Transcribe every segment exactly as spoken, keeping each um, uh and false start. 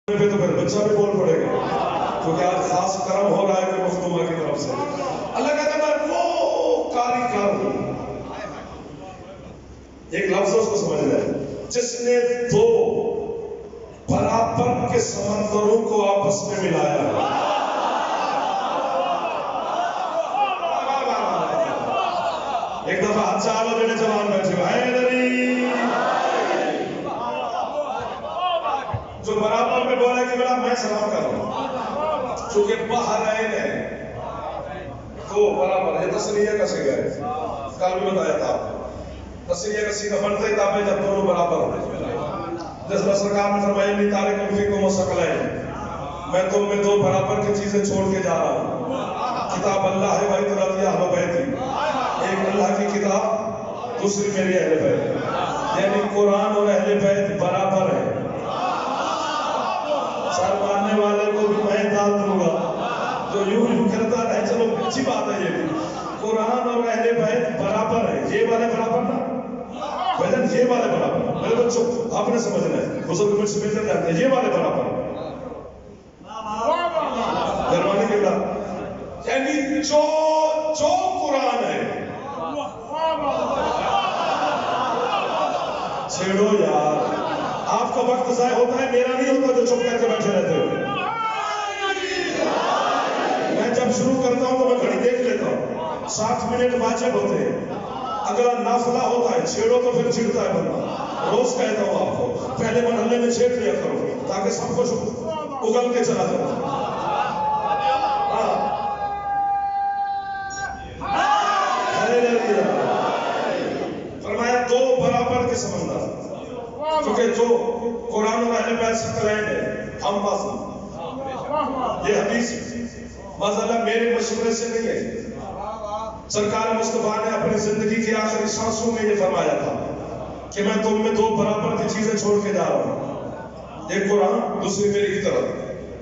پہ تو پھر بچہ بھی بول پڑے گا، کیونکہ آج خاص کرم ہو رہا ہے کہ مخدومہ کی طرف سے اللہ کہتا ہے میں وہ کاریگر ہوں. ایک لفظ اس کو سمجھ لیں، جس نے دو برابر کے سمندروں کو آپس میں ملایا. ایک دفعہ چالو جڑے جوان بیٹھے ہوئے جو برابر میں بولا کہ بڑا میں سلام کر رہا ہوں، چونکہ بحرین ہے تو برابر ہے. تسلیہ کا سیگا ہے، کل بھی بتایا تھا آپ کو. تسلیہ کا سیگا بنتا ہی تھا جب دونوں برابر ہو. جس میں سرکار نے فرمایا نہیں تارے کن فی کو مسکل ہے، میں تم میں دو برابر کی چیزیں چھوڑ کے جا رہا ہوں. کتاب اللہ ہے بھائی تراتی اہل بیتی، ایک اللہ کی کتاب، دوسری میری اہل بیت. یعنی قرآن اور اہل بیت برابر ہے. سر ماننے والے کو بھی میں داد دوں گا جو یوں یوں کرتا رہے. چلو اچھی بات ہے، یہ بھی قرآن اور اہل بیت برابر ہے. یہ والے برابر نا بھائی، یہ والے برابر. میرے بچوں آپ نے سمجھنا ہے، بزرگ مجھ سے مل کر جاتے ہیں یہ والے برابر. درمانی کے بعد یعنی جو جو قرآن ہے چھیڑو یار. آپ کا وقت ضائع ہوتا ہے، میرا نہیں ہوتا جو چپ کر کے بیٹھے رہتے ہو. میں جب شروع کرتا ہوں تو میں گھڑی دیکھ لیتا ہوں، ساٹھ منٹ واجب ہوتے ہیں. اگر نافلہ ہوتا ہے چھیڑو تو پھر چھڑتا ہے بندہ. روز کہتا ہوں آپ کو پہلے محلے میں چھیڑ لیا کرو تاکہ سب کچھ اگل کے چلا جائے. فرمایا دو برابر کے سمندر، کیونکہ جو قرآن و اہل بیت ثقلین ہے ہم بازی. یہ حدیث مازاللہ میرے مشورے سے نہیں ہے، سرکار مصطفیٰ نے اپنی زندگی کی آخری سانسوں میں یہ فرمایا تھا کہ میں تم میں دو برابر کی چیزیں چھوڑ کے جا رہا ہوں، ایک قرآن دوسری میری کی طرف.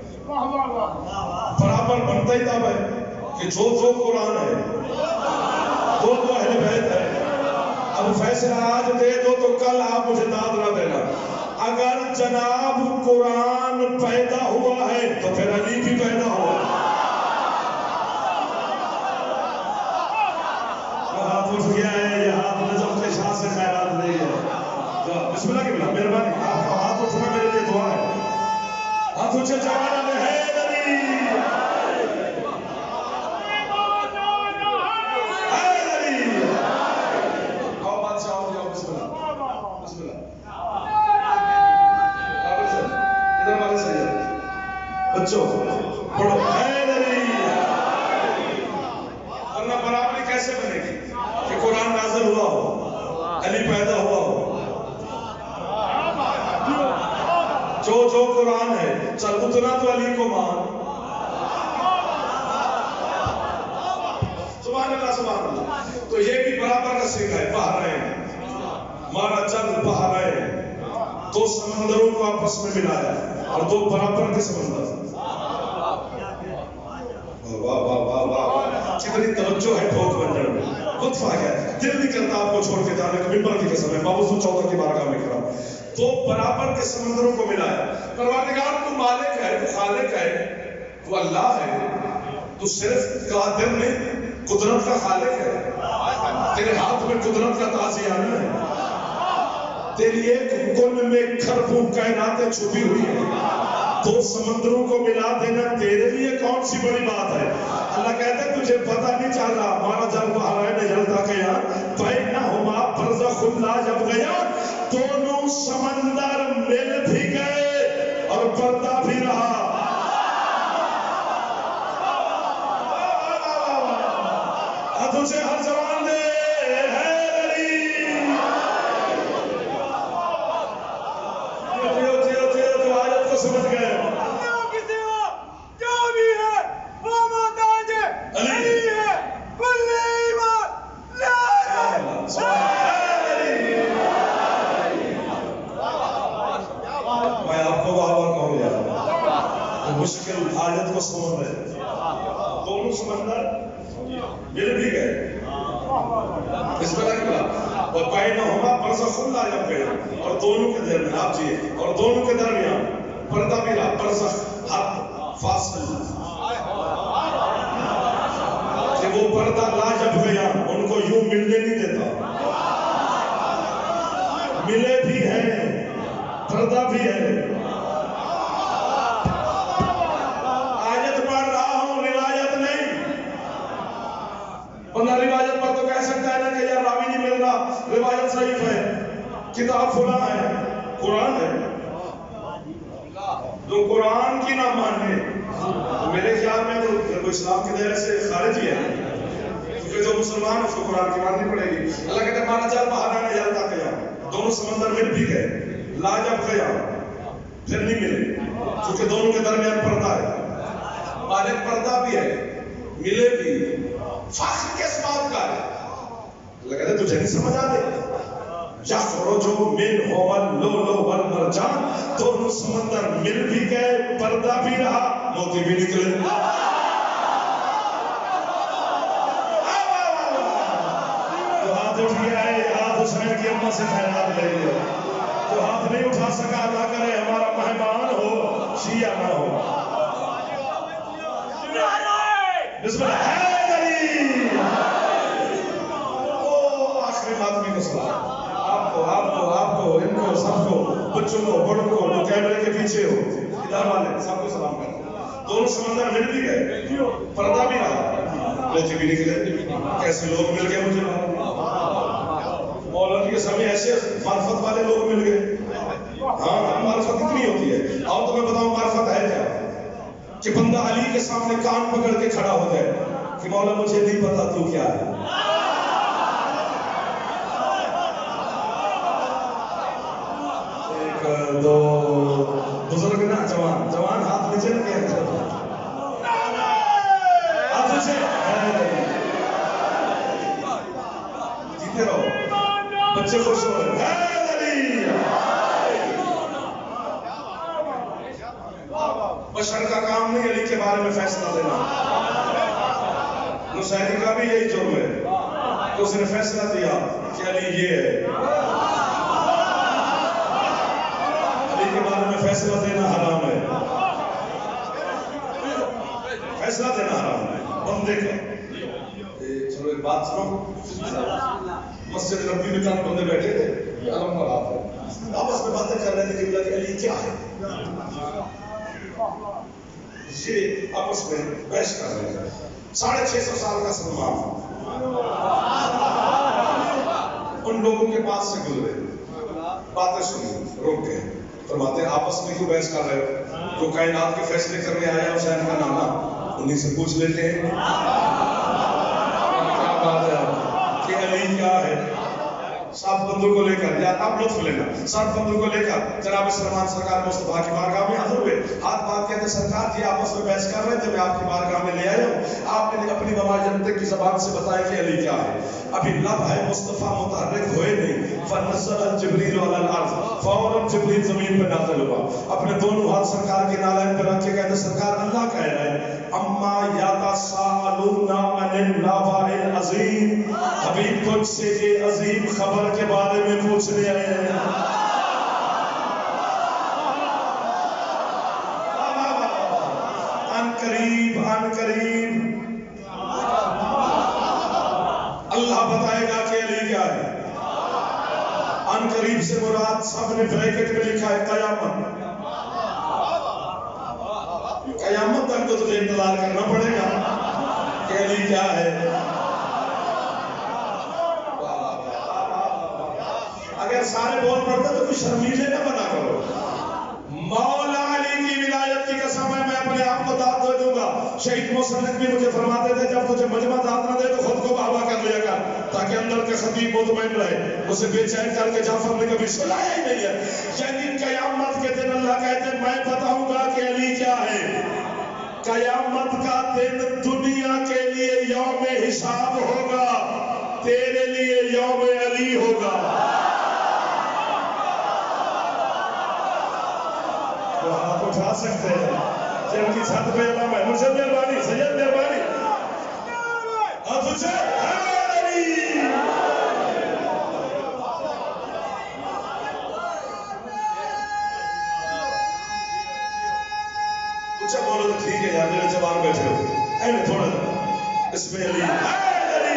برابر بنتا ہی تب ہے کہ جو جو قرآن ہے دو دو اہل بیت ہے. اب فیصلہ آج دے دو تو کل آپ مجھے داد نہ دینا. اگر جناب قرآن پیدا ہوا ہے تو پھر علی بھی پیدا ہوا. یہ ہاتھ اٹھ گیا ہے، یہ ہاتھ نجف کے شاہ سے خیرات نہیں ہے. بسم اللہ کی بلا مہربانی، آپ کا ہاتھ اٹھنا میرے لیے دعا ہے. ہاتھ اٹھے جوانا میں ہے علی. بچوں پڑھو حیدری. ورنہ برابری کیسے بنے گی کہ قرآن نازل ہوا ہو، علی پیدا ہوا ہو. جو جو قرآن ہے چل اتنا تو علی کو مان. سبحان اللہ سبحان اللہ. تو یہ بھی برابر کا سیکھا ہے. بحرین مارا جنگ بحرین، دو سمندروں کو آپس میں ملایا اور دو برابر کے سمندر. واہ واہ واہ واہ، کتنی توجہ ہے ٹھوک بنجر میں. خود فا گیا، دل نہیں کرتا آپ کو چھوڑ کے جانے کا. ممبر کی قسم ہے، باوجود چودہ کی بارگاہ میں کھڑا. دو برابر کے سمندروں کو ملایا. پروردگار تو مالک ہے، تو خالق ہے، تو اللہ ہے، تو صرف قادر نہیں قدرت کا خالق ہے. تیرے ہاتھ میں قدرت کا تازیانہ ہے. تیری ایک کن میں کھربوں کائناتیں چھپی ہوئی ہیں. دو سمندروں کو ملا دینا تیرے لیے کون سی بڑی بات ہے. اللہ کہتا ہے تجھے پتہ نہیں چل رہا. ہمارا جل بحرین جلتا گیا بینہما برزخ لا یبغیان، دونوں سمندر مل بھی گئے اور پردہ بھی رہا. تجھے ہر زبان دے سمجھ گئے. جو بھی ہے وہ محتاج ہے، علی ہے، کل ایمان لا الہ. میں آپ کو بار بار کہوں گا مشکل حاجت کو سمجھ رہے. دونوں سمندر مل بھی گئے. اس طرح کی بات اور بینہما برزخ لا یبغیان، اور دونوں کے درمیان آپ جی اور دونوں کے درمیان پردہ بھی رہا. فاصل کہ وہ پردہ لا جب گیا ان کو یوں ملنے نہیں دیتا. ملے بھی ہیں پردہ بھی ہے. آیت پڑھ رہا ہوں روایت نہیں. بندہ روایت پر تو کہہ سکتا ہے نا کہ یار راوی نہیں مل رہا, روایت ضعیف ہے, کتاب فلاں ہے. قرآن ہے, جو قرآن کی نہ مانے میرے خیال میں تو اسلام کے دائرے سے خارج ہی ہے, کیونکہ جو مسلمان ہے اس کو قرآن کی ماننی پڑے گی. اللہ کہتے ہیں مارا جال باہر آنے جلتا گیا, دونوں سمندر مل بھی گئے, لا جب گیا پھر نہیں ملے, کیونکہ دونوں کے درمیان پردہ ہے. اور ایک پردہ بھی ہے, ملے بھی. فخر کس بات کا ہے؟ اللہ کہتے ہیں تجھے نہیں سمجھ آ دے. یخرج منہما اللؤلؤ والمرجان, دونوں سمندر مل بھی گئے, پردہ بھی رہا, موتی بھی نکلے. جو ہاتھ اٹھ گیا ہے ہاتھ حسین کی اماں سے خیرات لے لیا. جو ہاتھ نہیں اٹھا سکا اللہ کرے ہمارا مہمان ہو شیعہ نہ ہو. بسم اللہ حیدری. او آخری ماتمی کو سلام. آپ کو آپ کو آپ کو ان کو سب کو, بچوں کو بڑوں کو, جو کیمرے کے پیچھے ہو, ادھر والے سب کو سلام کرتے. دونوں سمندر مل بھی گئے, پردہ بھی رہا, موتی بھی نکلے. کیسے لوگ مل گئے مجھے مولوی کے سامنے ایسے معرفت والے لوگ مل گئے. ہاں معرفت کتنی ہوتی ہے, اور تمہیں بتاؤں معرفت ہے کیا, کہ بندہ علی کے سامنے کان پکڑ کے کھڑا ہو جائے کہ مولا مجھے نہیں پتا تو کیا ہے. ایک دو بزرگ نا, جوان جوان ہاتھ نیچے رکھے, ہاتھ نیچے, جیتے رہو, بچے خوش ہو رہے ہیں. بشر کا کام نہیں علی کے بارے میں فیصلہ دینا. نصیری کا بھی یہی جرم ہے کہ اس نے فیصلہ دیا کہ علی یہ ہے. علی کے بارے میں فیصلہ دینا حرام ہے, فیصلہ دینا حرام ہے بندے کا. چلو ایک بات سنو, مسجد نبی میں چند بندے بیٹھے تھے, علم پر ہاتھ ہے, آپس میں باتیں کر رہے تھے کہ علی کیا ہے. یہ آپس میں بحث کر رہے ہیں. ساڑھے چھ سو سال کا سلمان ان لوگوں کے پاس سے گزرے, باتیں سنی, روک گئے. فرماتے ہیں آپس میں کیوں بحث کر رہے ہو, جو کائنات کے فیصلے کرنے آیا حسین کا نانا, انہیں سے پوچھ لیتے ہیں کیا بات ہے کہ علی کیا ہے. سات بندوں کو لے کر, یا آپ لطف لینا, سات بندوں کو لے کر جناب سلمان سرکار مصطفیٰ کی بارگاہ میں حاضر ہوئے. ہاتھ بات کہتے سرکار جی آپس میں بحث کر رہے تھے, میں آپ کی بارگاہ میں لے آیا ہوں. آپ نے اپنی بابا جنتے کی زبان سے بتایا کہ علی کیا ہے. ابھی لب ہے مصطفیٰ متحرک ہوئے نہیں, فنزل جبریل علی الارض, فوراً جبریل زمین پہ نازل ہوا. اپنے دونوں ہاتھ سرکار کے نالین پہ رکھ کے کہتے سرکار اللہ کہہ رہا ہے اما یتساءلون عن النبأ العظیم, حبیب تجھ سے یہ عظیم خبر کے بارے میں پوچھنے آئے ہیں. ان قریب ان قریب اللہ بتائے گا کہ علی کیا ہے. ان قریب سے مراد سب نے بریکٹ میں لکھا ہے قیامت. قیامت تک تو تجھے انتظار کرنا پڑے گا کہ علی کیا ہے. اگر سارے بول پڑتے تو کچھ شرمیلے نہ بنا کرو. مولا علی کی ولایت کی قسم ہے, میں اپنے آپ کو داد دے دوں گا. شہید مصنف بھی مجھے فرماتے تھے جب تجھے مجمع داد نہ دے تو خود کو بابا کر لیا کر, تاکہ اندر کے خطیب مطمئن رہے. اسے بے چین کر کے جعفر نے کبھی سلایا ہی نہیں ہے. یعنی قیامت کے دن اللہ کہتے ہیں میں بتاؤں گا کہ علی کیا ہے. قیامت کا دن دنیا کے لیے یوم حساب ہوگا, تیرے لیے یوم علی ہوگا. تو آپ اٹھا سکتے ہیں جن کی چھت پہ علم ہے. مجھے مہربانی سید مہربانی آپ اسے اچھا بولو تو ٹھیک ہے یار، میرے جوان بیٹھے ہو این تھوڑا جا اس میں علی علی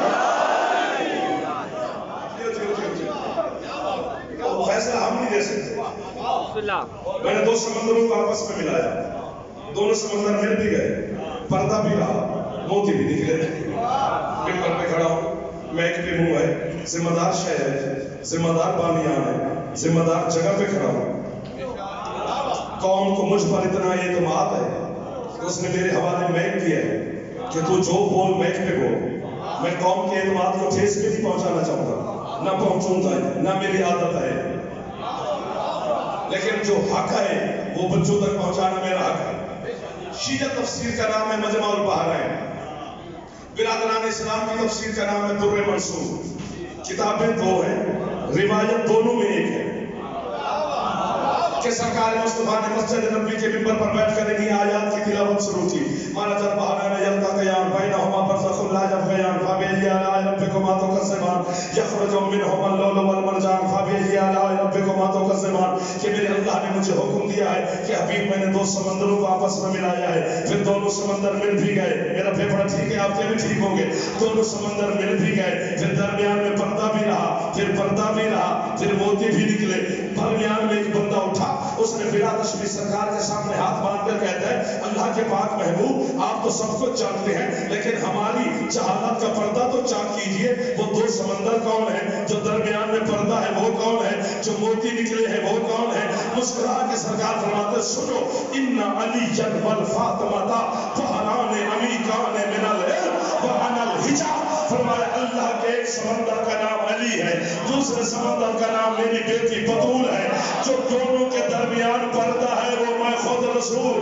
فیصلہ ہم نہیں دے سکتے. میں نے دو سمندروں کو آپس میں ملایا، دونوں سمندر مل بھی گئے، پردہ بھی رہا، موتی بھی نکلے. ممبر پہ کھڑا ہوں، میک پہ منہ ہے، ذمہ دار شہر ہے، ذمہ دار بانیان ہے، ذمہ دار جگہ پہ کھڑا ہوں. قوم کو مجھ پر اتنا اعتماد ہے کہ اس نے میرے حوالے میک کیا ہے کہ تو جو بول میک پہ بول. میں قوم کے اعتماد کو ٹھیس پہ نہیں پہنچانا چاہوں گا، نہ پہنچوں گا، نہ میری عادت ہے، لیکن جو حق ہے وہ بچوں تک پہنچانا میرا حق ہے. شیعہ تفسیر کا نام ہے مجمع البحرین، برادران اسلام کی تفسیر کا نام ہے در منصور. کتابیں دو ہیں، روایت دونوں میں ایک ہے کہ سرکار مصطفیٰ نے مسجد نبوی کے منبر پر بیٹھ کر انہی آیات کی تلاوت شروع کی. مرج البحرین یلتقیان بینہما برزخ لا یبغیان فبأی آلاء ربکما تکذبان یخرج منہما اللؤلؤ والمرجان فبأی آلاء ربکما تکذبان. کہ میرے اللہ نے مجھے حکم دیا ہے کہ حبیب میں نے دو سمندروں کو آپس میں ملایا ہے، پھر دونوں سمندر مل بھی گئے. میرا پھیپھڑا ٹھیک ہے، آپ کے بھی ٹھیک ہوں گے. دونوں سمندر مل بھی گئے، پھر درمیان میں پردہ بھی رہا، پھر پردہ بھی رہا، پھر موتی بھی نکلے. درمیان میں ایک بندہ اٹھا، اس نے بلا تشبیہ سرکار کے سامنے ہاتھ باندھ کر کہتا ہے اللہ کے پاک محبوب آپ تو سب کچھ جانتے ہیں، لیکن ہماری جہالت کا پردہ تو چاک کیجئے. وہ دو سمندر کون ہے؟ جو درمیان میں پردہ ہے وہ کون ہے؟ جو موتی نکلے ہیں وہ کون ہے؟ مسکرا کے سرکار فرماتے سنو ان علی والفاطمہ بحران عمیقان من العلم وانا الحجاب. فرمایا اللہ کے ایک سمندر کا نام علی ہے، دوسرے سمندر کا نام میری بیٹی بطول ہے. جو دونوں کے درمیان پردہ ہے وہ میں خود رسول.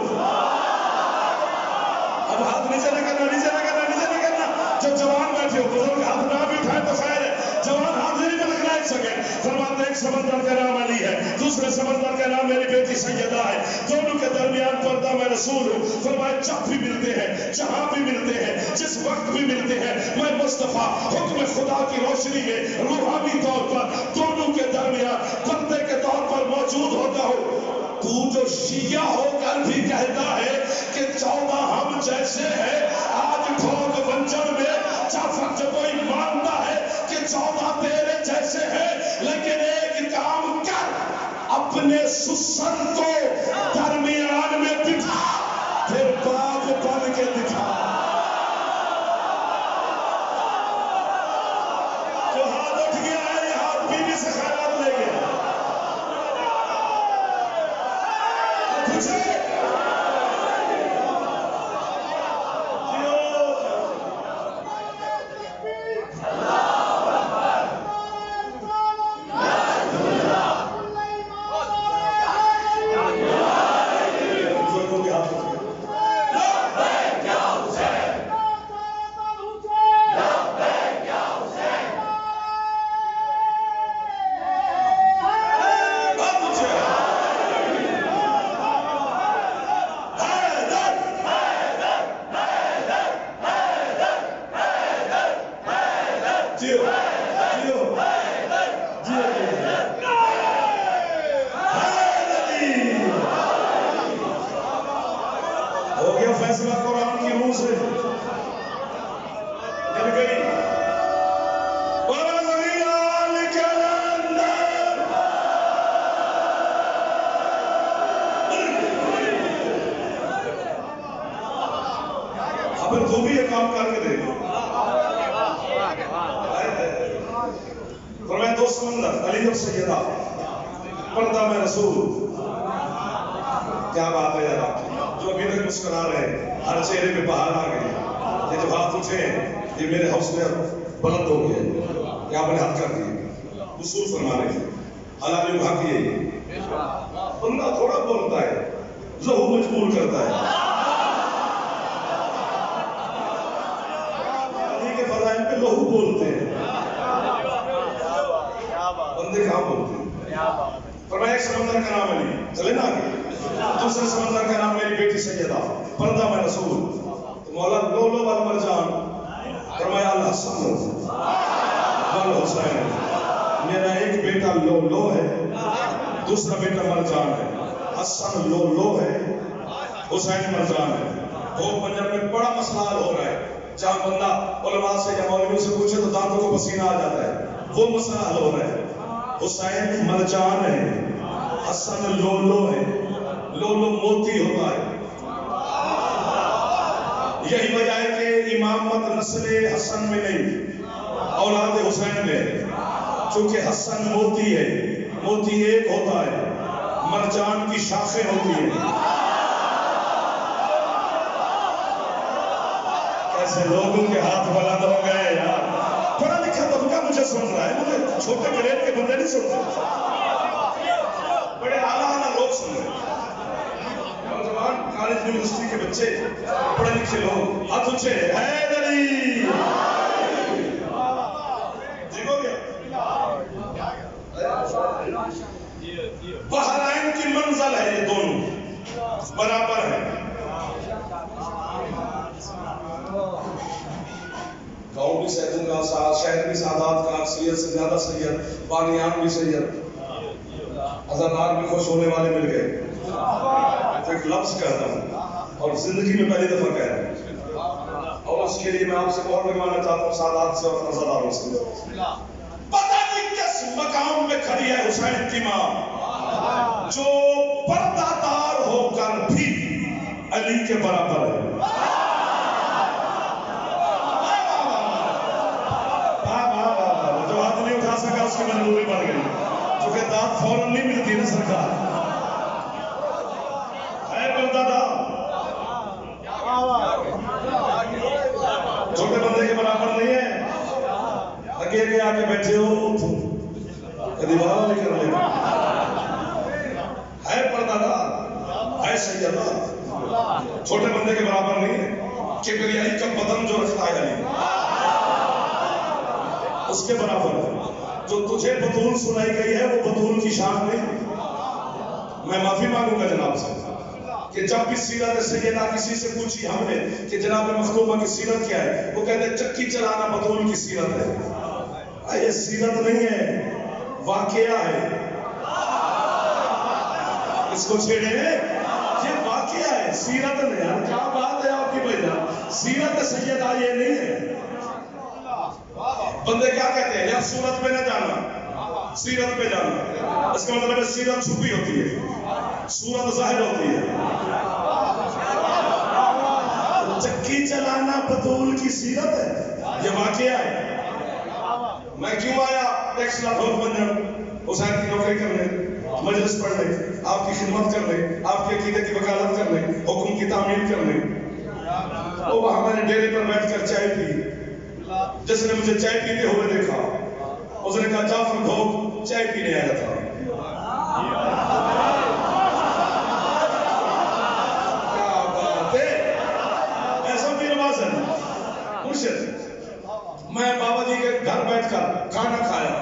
اب ہاتھ نیچے نہ کرنا، نیچے نہ کرنا، نیچے نہ کرنا. جو جوان بیٹھے ہو بزرگ ہاتھ نہ بھی اٹھائے تو خیر ہے، جوان ہاتھ نہیں پہ رکھنا ایک سیکنڈ. فرماتے ایک سمندر کا نام علی ہے، دوسرے سمندر کا نام میری بیٹی سیدہ ہے، دونوں کے درمیان پردہ میں رسول ہوں. فرمایا جب بھی ملتے ہیں، جہاں بھی ملتے ہیں، جس وقت بھی ملتے ہیں، میں مصطفیٰ حکم خدا کی روشنی میں روحانی طور پر دونوں کے درمیان پردے کے طور پر موجود ہوتا ہوں. تو جو شیعہ ہو کر بھی کہتا ہے کہ چودہ ہم جیسے ہیں، آج ٹھوک بنجر میں جعفر جب کوئی مانتا ہے کہ چودہ تیرے جیسے ہیں، لیکن ایک کام کر، اپنے سسن کو درمیان میں بٹھا، پھر باپ بن کے دکھا. جو ہاتھ اٹھ گیا ہے یہ ہاتھ بیوی سے خیرات لے گیا. پوچھے فیصلہ قرآن کی روح سے مل گئی. اب تو بھی یہ کام کر کے دے. فرمایا دو سمندر علی اور سیدہ، پردہ میں رسول. کیا بات ہے یار، جو ابھی تک مسکرا رہے ہیں ہر چہرے پہ بہار آ گئی. یہ جو ہاتھ اٹھے یہ میرے حوصلے بلند ہو گئے کہ آپ نے ہاتھ کر دیے. وصول فرما رہے تھے حلال بھا کیے. بندہ تھوڑا بولتا ہے، لہو مجبور کرتا ہے. علی کے فضائل پہ لہو بولتے ہیں، بندے کہاں بولتے ہیں. فرمایا ایک سمندر کا نام علی، چلے نا آگے. دوسرے سمندر کا نام میری بیٹی سیدہ، پردہ میں رسول. مولا لولو والمرجان. فرمایا الحسن والحسین. میرا ایک بیٹا لولو ہے، دوسرا بیٹا مرجان ہے. حسن لولو ہے، حسین مرزان ہے. بھوک منجر میں بڑا مسئلہ حل ہو رہا ہے. جہاں بندہ علماء سے یا مولویوں سے پوچھے تو دانتوں کو پسینہ آ جاتا ہے. وہ مسئلہ حل ہو رہا ہے. حسین مرجان ہے, حسن لولو ہے. لولو موتی ہوتا ہے. یہی وجہ ہے کہ امامت نسل حسن میں نہیں, اولاد حسین میں ہے. چونکہ حسن موتی ہے, موتی ایک ہوتا ہے, مرجان کی شاخیں ہوتی ہیں. ایسے لوگوں کے ہاتھ بلند ہو گئے یار. پڑھا لکھا طبقہ مجھے سن رہا ہے, مجھے چھوٹے گریڈ کے بندے نہیں سن رہے, بڑے اعلیٰ اعلیٰ لوگ سن رہے ہیں. نوجوان کالج یونیورسٹی کے بچے, پڑھے لکھے لوگ ہاتھ اونچے. حیدری ٹھیک ہو گیا. بحرائن کی منزل ہے, یہ دونوں برابر ہے. گاؤں بھی سیدوں کا ساتھ, شہر بھی سادات کا, سید سے زیادہ سید, بانیان بھی سید, ہزارات بھی خوش ہونے والے مل گئے. تو ایک لفظ کہتا ہوں اور زندگی میں پہلی دفعہ کہہ رہا ہوں, اور اس کے لیے میں آپ سے اور لگوانا چاہتا ہوں سادات سے اور ہزاروں سے. پتہ نہیں کس مقام میں کھڑی ہے حسین کی ماں, جو پردہ دار ہو کر بھی علی کے برابر ہے. اس کی مجبوری بڑھ گئی, چونکہ دانت فوراً نہیں ملتی نا سرکار. ہے بولتا تھا چھوٹے بندے کے برابر نہیں ہے. اگے اگے آ کے بیٹھے ہو, کبھی باہر نہیں کر لے. ہے پڑھتا تھا, ہے سیدہ, چھوٹے بندے کے برابر نہیں ہے. کبریائی کا بدن جو رکھتا ہے علی, اس کے برابر ہے. جو تجھے بطول سنائی گئی ہے وہ بطول کی شان نہیں. میں معافی مانگوں گا جناب سے کہ جب بھی سیرت سیدہ کسی سے پوچھی ہم نے کہ جناب مخدومہ کی سیرت کیا ہے, وہ کہتے ہیں چکی چلانا بطول کی سیرت ہے. یہ سیرت نہیں ہے, واقعہ ہے. اس کو چھیڑے یہ واقعہ ہے, سیرت نہیں. یار کیا بات ہے آپ کی بھائی جان, سیرت سیدہ یہ نہیں ہے. بندے کیا کہتے ہیں, یا صورت پہ نہ جانا, سیرت پہ جانا. اس کا مطلب ہے سیرت چھپی ہوتی ہے, صورت ظاہر ہوتی ہے. چکی چلانا بطول کی سیرت ہے, یہ واقعہ ہے. میں کیوں آیا ٹیکس لاہور بنجر حسین کی نوکری کرنے, مجلس پڑھنے, آپ کی خدمت کرنے, آپ کے عقیدے کی وکالت کرنے, حکم کی تعمیل کرنے. وہ وہاں میں نے ڈیرے پر بیٹھ کر چائے پی. جس نے مجھے چائے پیتے ہوئے دیکھا اس نے کہا جعفر بھوگ چائے پینے آیا تھا. کیا بات ہے, ایسا بھی رواج ہے. مرشد, میں بابا جی کے گھر بیٹھ کر کھانا کھایا.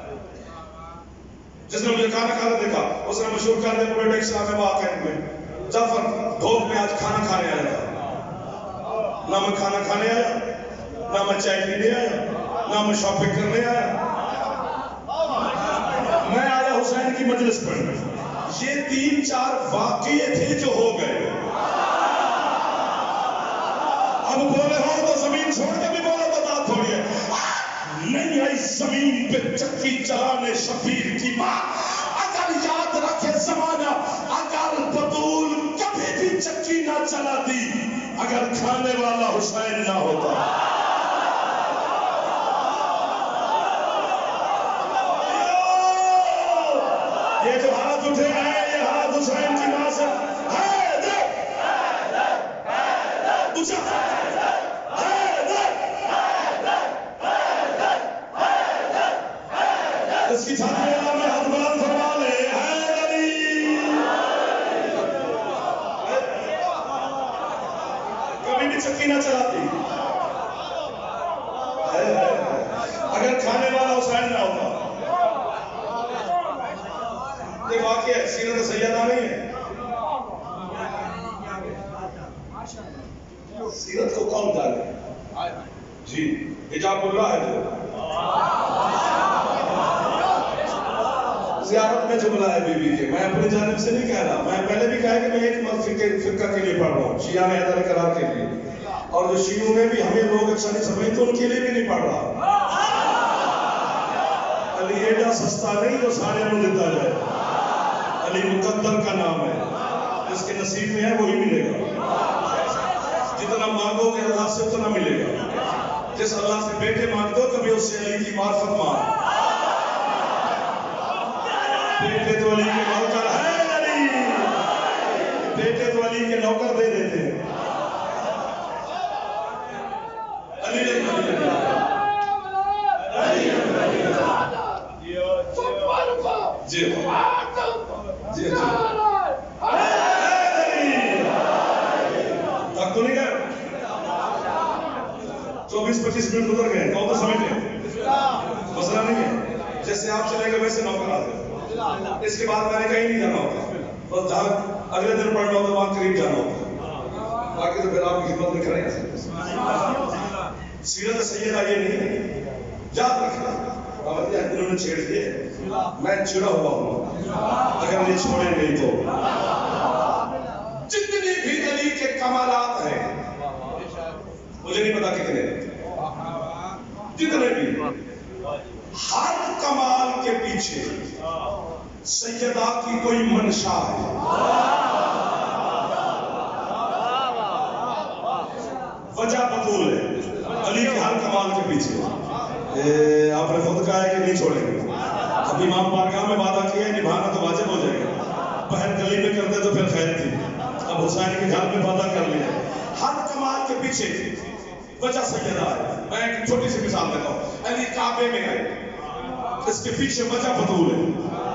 جس نے مجھے کھانا کھانا دیکھا اس نے مشہور کر دیا پورے ٹیکس میں واقع میں جعفر بھوگ میں آج کھانا کھانے آیا تھا. نہ میں کھانا کھانے آیا, نہ میں چائے پینے آیا, نہ میں شاپنگ کرنے آیا. میں آیا حسین کی مجلس پڑھنے. یہ تین چار واقعے تھے جو ہو گئے. اب بولے ہو تو زمین چھوڑ کے بھی بولو تو بات تھوڑی ہے. نہیں آئی زمین پہ چکی چلانے شبیر کی ماں. اگر یاد رکھے زمانہ, اگر بطول کبھی بھی چکی نہ چلاتی, اگر کھانے والا حسین نہ ہوتا. یہ جو ہاتھ اٹھے ہیں یہ ہاتھ حسین کی ماں سے ہے. اس کی چھاتی میں ہاتھ بلند فرما لے. کبھی بھی چکی نہ چلاتی. اگر کھانے والا حسین نہ ہوتا. یہ واقعہ ہے, سیرت سیدہ نہیں ہے. سیرت کو کون ڈالے جی, حجاب اللہ ہے جو زیارت میں نے جملہ ہے بی بی کے، میں اپنی جانب سے نہیں کہہ رہا، میں پہلے بھی کہا ہے کہ میں ایک فرقہ کے لیے پڑھ رہا ہوں، شیعہ حیدر قرار کے لیے، اور جو شیعوں میں بھی ہمیں لوگ اچھا نہیں سمجھتے ان کے لیے بھی نہیں پڑھ رہا۔ علی ایڈا سستا نہیں جو سارے انہوں دیتا جائے، علی مقدر کا نام ہے، جس کے نصیب میں ہے وہی ملے گا، جتنا مانگو گے اللہ سے اتنا ملے گا، جس اللہ سے بیٹے مانگ دو کبھی اس سے علی کی معرفت مانگ، بیٹے تو علی کے نوکر ہے، علی بیٹے تو علی کے نوکر دے دیتے ہیں، علی علی جی جی جی تک تو نہیں گئے، چوبیس پچیس منٹ گزر گئے، کہو تو سمجھ لیں، مسئلہ نہیں ہے، جیسے آپ چلے گئے ویسے نوکر آ گئے، اس کے بعد میں نے کہیں نہیں جانا ہوتا، بس جہاں اگلے دن پڑھنا ہوتا وہاں قریب جانا ہوتا، باقی تو پھر آپ کی خدمت میں کھڑے ہیں۔ سیرت سیدہ یہ نہیں، یاد رکھنا انہوں نے چھیڑ دیے، میں چھڑا ہوا ہوں، اگر یہ چھوڑے نہیں تو جتنی بھی علی کے کمالات ہیں مجھے نہیں پتا کتنے، جتنے بھی، ہر کمال کے پیچھے سیدہ کی کوئی منشا ہے، وجہ بطول ہے علی کے ہر کمال کے پیچھے۔ آپ نے خود کہا ہے کہ نہیں چھوڑیں گے، اب امام بارگاہ میں وعدہ کیا ہے نبھانا تو واجب ہو جائے گا، بہن گلی میں کرتے تو پھر خیر تھی، اب حسین کے گھر میں وعدہ کر لیا، ہر کمال کے پیچھے وجہ سیدہ ہے۔ میں ایک چھوٹی سی مثال دیتا ہوں، علی کعبے میں گئے، اس کے پیچھے وجہ بطول ہے،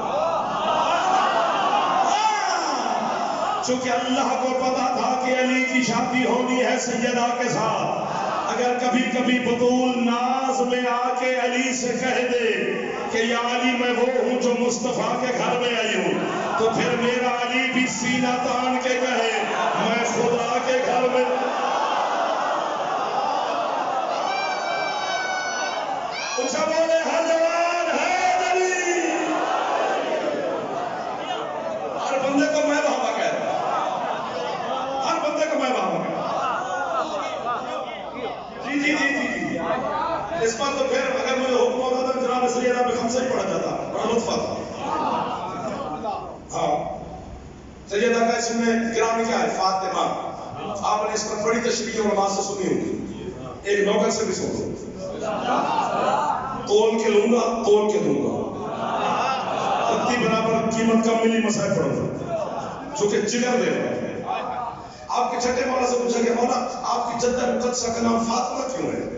چونکہ اللہ کو پتا تھا کہ علی کی شادی ہونی ہے سیدہ کے ساتھ، اگر کبھی کبھی بطول ناز میں آ کے علی سے کہہ دے کہ یا علی میں وہ ہوں جو مصطفیٰ کے گھر میں آئی ہوں، تو پھر میرا علی بھی سینہ تان کے کہے میں خدا کے گھر میں، اچھا بولے ہر جوان ہے علی، ہر بندے کو میں بابا کہہ رہا ہوں، ہر بندے کو میں بابا کہہ رہا ہوں، جی جی جی جی اس پر تو پھر اگر مجھے حکم ہوتا تھا جناب سیدہ پہ خمسہ ہی پڑھا جاتا، بڑا لطف تھا۔ ہاں سیدہ کا اس میں گرامی کیا ہے؟ فاطمہ، آپ نے اس پر بڑی تشریح علماء سے سنی ہوگی، ایک نوکر سے بھی سنو، تول کے لوں گا تول کے دوں گا، پتی برابر قیمت کم ملی مسائل پڑھوں گا، چونکہ جگر دے رہا۔ آپ کے چھٹے مولا سے پوچھا کہ مولا آپ کی جدہ مقدسہ کا نام فاطمہ کیوں ہے؟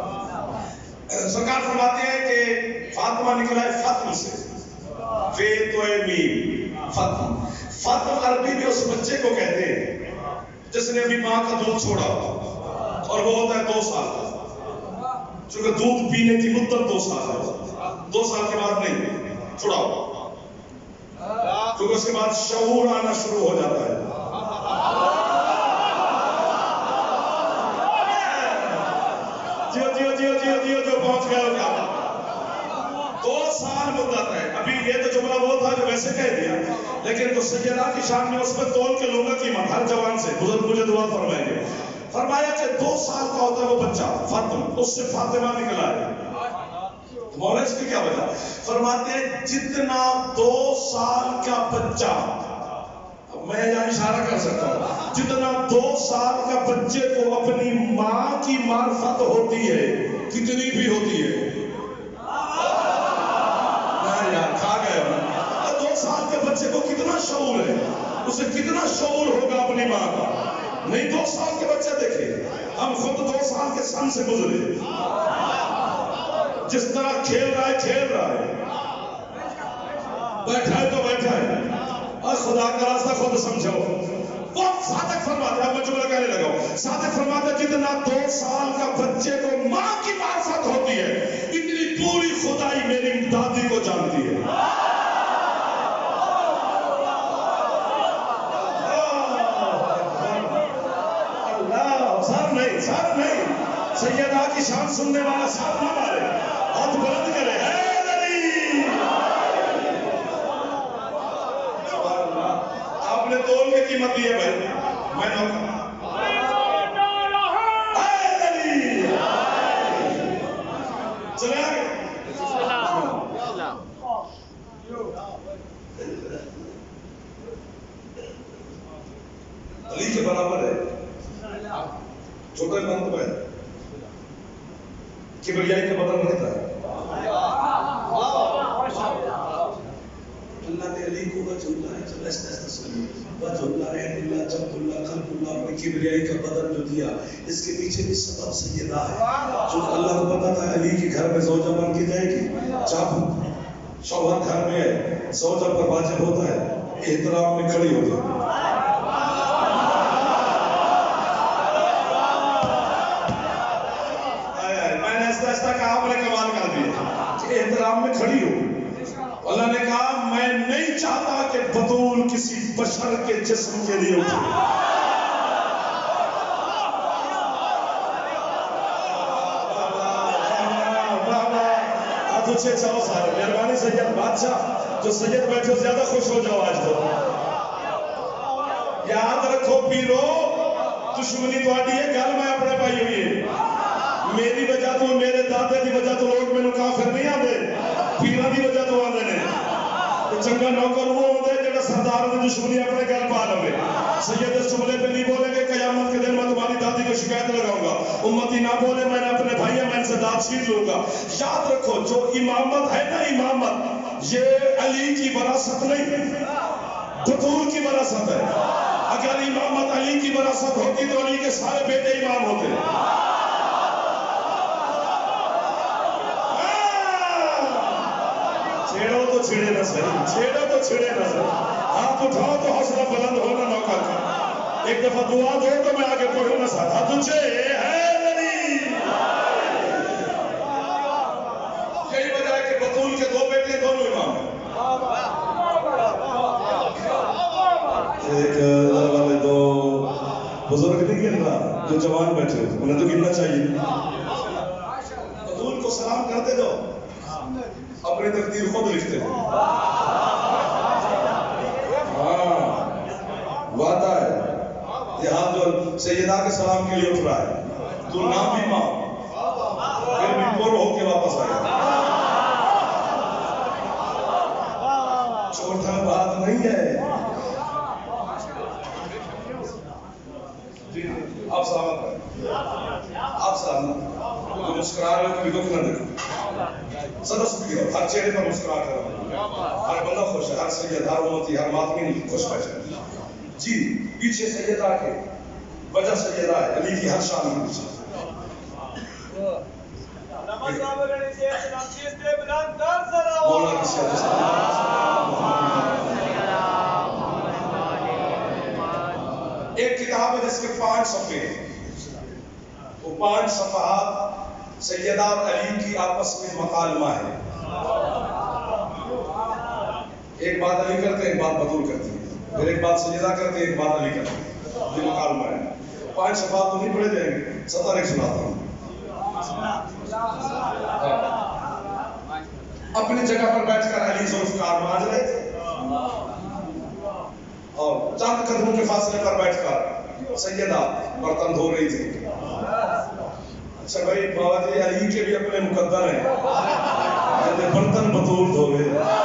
سرکار فرماتے ہیں کہ فاطمہ نکلا ہے فتم سے، فے تو اے میم، فتم، فتم عربی میں اس بچے کو کہتے ہیں جس نے ابھی ماں کا دودھ چھوڑا اور وہ ہوتا ہے دو سال کا، چونکہ دودھ پینے کی مدت دو سال ہے، دو سال کے بعد نہیں چھوڑاؤ، کیونکہ اس کے بعد شعور آنا شروع ہو جاتا ہے۔ جیو جیو جیو جیو جیو جو پہنچ گیا ہو کیا دو سال مدت ہے، ابھی یہ تو جملہ وہ تھا جو ویسے کہہ دیا، لیکن تو سیدہ کی شان میں اس میں تول کے لوں گا قیمت ہر جوان سے، بزرگ مجھے دعا فرمائیں گے، فرمایا کہ دو سال کا ہوتا ہے وہ بچہ فاطمہ، اس سے فاطمہ نکلا ہے، مولا اس کی کیا وجہ؟ فرماتے ہیں جتنا دو سال کا بچہ، میں یہاں اشارہ کر سکتا ہوں، جتنا دو سال کا بچے کو اپنی ماں کی معرفت ہوتی ہے، کتنی بھی ہوتی ہے، یار کھا گئے ہو، دو سال کے بچے کو کتنا شعور ہے، اسے کتنا شعور ہوگا اپنی ماں کا، نہیں دو سال کے بچے دیکھیں، ہم خود دو سال کے سن سے گزرے، جس طرح کھیل رہا ہے کھیل رہا ہے، بیٹھا ہے تو بیٹھا ہے، اور خدا کا راستہ خود سمجھو، وہ صادق فرماتے ہیں، میں جملہ کہنے لگا ہوں، صادق فرماتے ہیں جتنا دو سال کا بچے کو ماں کی معرفت ہوتی ہے، اتنی پوری خدائی میری دادی کو جانتی ہے۔ اللہ سب نہیں سب نہیں، سیدہ کی شان سننے والا سب نہ مارے، ہاتھ بلند کرے، اے علی कीमत दी है भाई, मैं नौकर। चले आगे। अली के बराबर है, छोटा मंत है, किबरियाई का बदन रहता है। अल्लाह ने अली को वजहुल्लाह वजहुल्लाह अल्लाह जब्बुल्लाह खल्कुल्लाह अपनी किबरियाई का बदन जो दिया, इसके पीछे भी सबब सैयदा है। जो अल्लाह को पता था अली के घर में ज़ौजा बन के जाएगी, जब शौहर घर में है ज़ौजा पर वाजिब होता है एहतराम में खड़ी होती है। मैंने ऐसा ऐसा कहा, आपने कमाल कर दिया, एहतराम में खड़ी हो। अल्लाह ने कहा मैं नहीं चाहता कि बतूल किसी बशर के जिस्म के लिए उठे। तुझे जाओ सारे, मेहरबानी सैयद बादशाह, जो सैयद बैठे ज्यादा खुश हो जाओ आज तो। याद रखो पीरो, दुश्मनी तुम्हारी है, गल मैं अपने पाई हुई है। मेरी वजह तो, मेरे दादे की वजह तो लोग मैनू काफिर नहीं आते, पीरा की वजह तो आते ने। चंगा नौकर वो होता है जो सरदार की दुश्मनी अपने गल पा लवे। सैयद इस जुमले पे नहीं बोलेंगे कयामत के दिन मैं तुम्हारी दादी को शिकायत लगाऊंगा, उम्मती ना बोले मैंने अपने भाई है मैं इनसे दांत छीन लूंगा। याद रखो जो इमामत है ना, इमामत ये अली की वरासत नहीं, बतूल की वरासत है। अगर इमामत अली की वरासत होती तो अली के सारे बेटे इमाम होते। छेड़ो तो छिड़े ना सही, छेड़ो तो छिड़े ना सही। हाथ उठाओ तो हौसला बुलंद होना नौकर का। एक दफा दुआ दो तो मैं आगे पढ़ू ना साथ। तुझे है यही वजह है कि बतूल के दो बेटे दोनों इमाम हैं। एक वाले दो बुजुर्ग नहीं गिन रहा, जो जवान बैठे उन्हें तो गिनना चाहिए। बतूल को सलाम करते दो, अपनी तकदीर खुद लिखते हैं। हाँ, वादा है। ये हाथ जो सैयदा के सलाम के लिए उठ रहा है, तू ना भी मां फिर भी पुर होके वापस आएगा। छोटा बात नहीं है। आप सलामत हैं, आप सलामत, मुस्कुरा रहे हो कभी दुख ना देखो, सदा सुखी हो, हर चेहरे पर मुस्कुराहट है, हर बंदा खुश है, हर सैयद, हर उम्मती, हर मातमी खुश बैठे जी। पीछे सैयदा के वजह सैयदा है अली की हर शान के पीछे। मौला की एक किताब है जिसके पांच सफ़े, वो पांच सफ़हात सैयदा और अली की आपस में मकालमा है। एक बात अली करते हैं, एक बात बतूल करती है, फिर एक बात सैयदा करते हैं, एक बात अली करते हैं। ये मकालमा है। पांच सफ़हात तो नहीं पढ़े जाएंगे, सत्तर एक सुनाता हूँ। अपनी जगह पर बैठकर अली ज़ुल्फ़कार मांझ रहे थे और चंद कदमों के फासले पर बैठकर सैयदा बर्तन धो रही थी। अच्छा भाई बाबा जी अली के भी अपने मुकद्दर हैं, कहते बर्तन बतूल धोवे।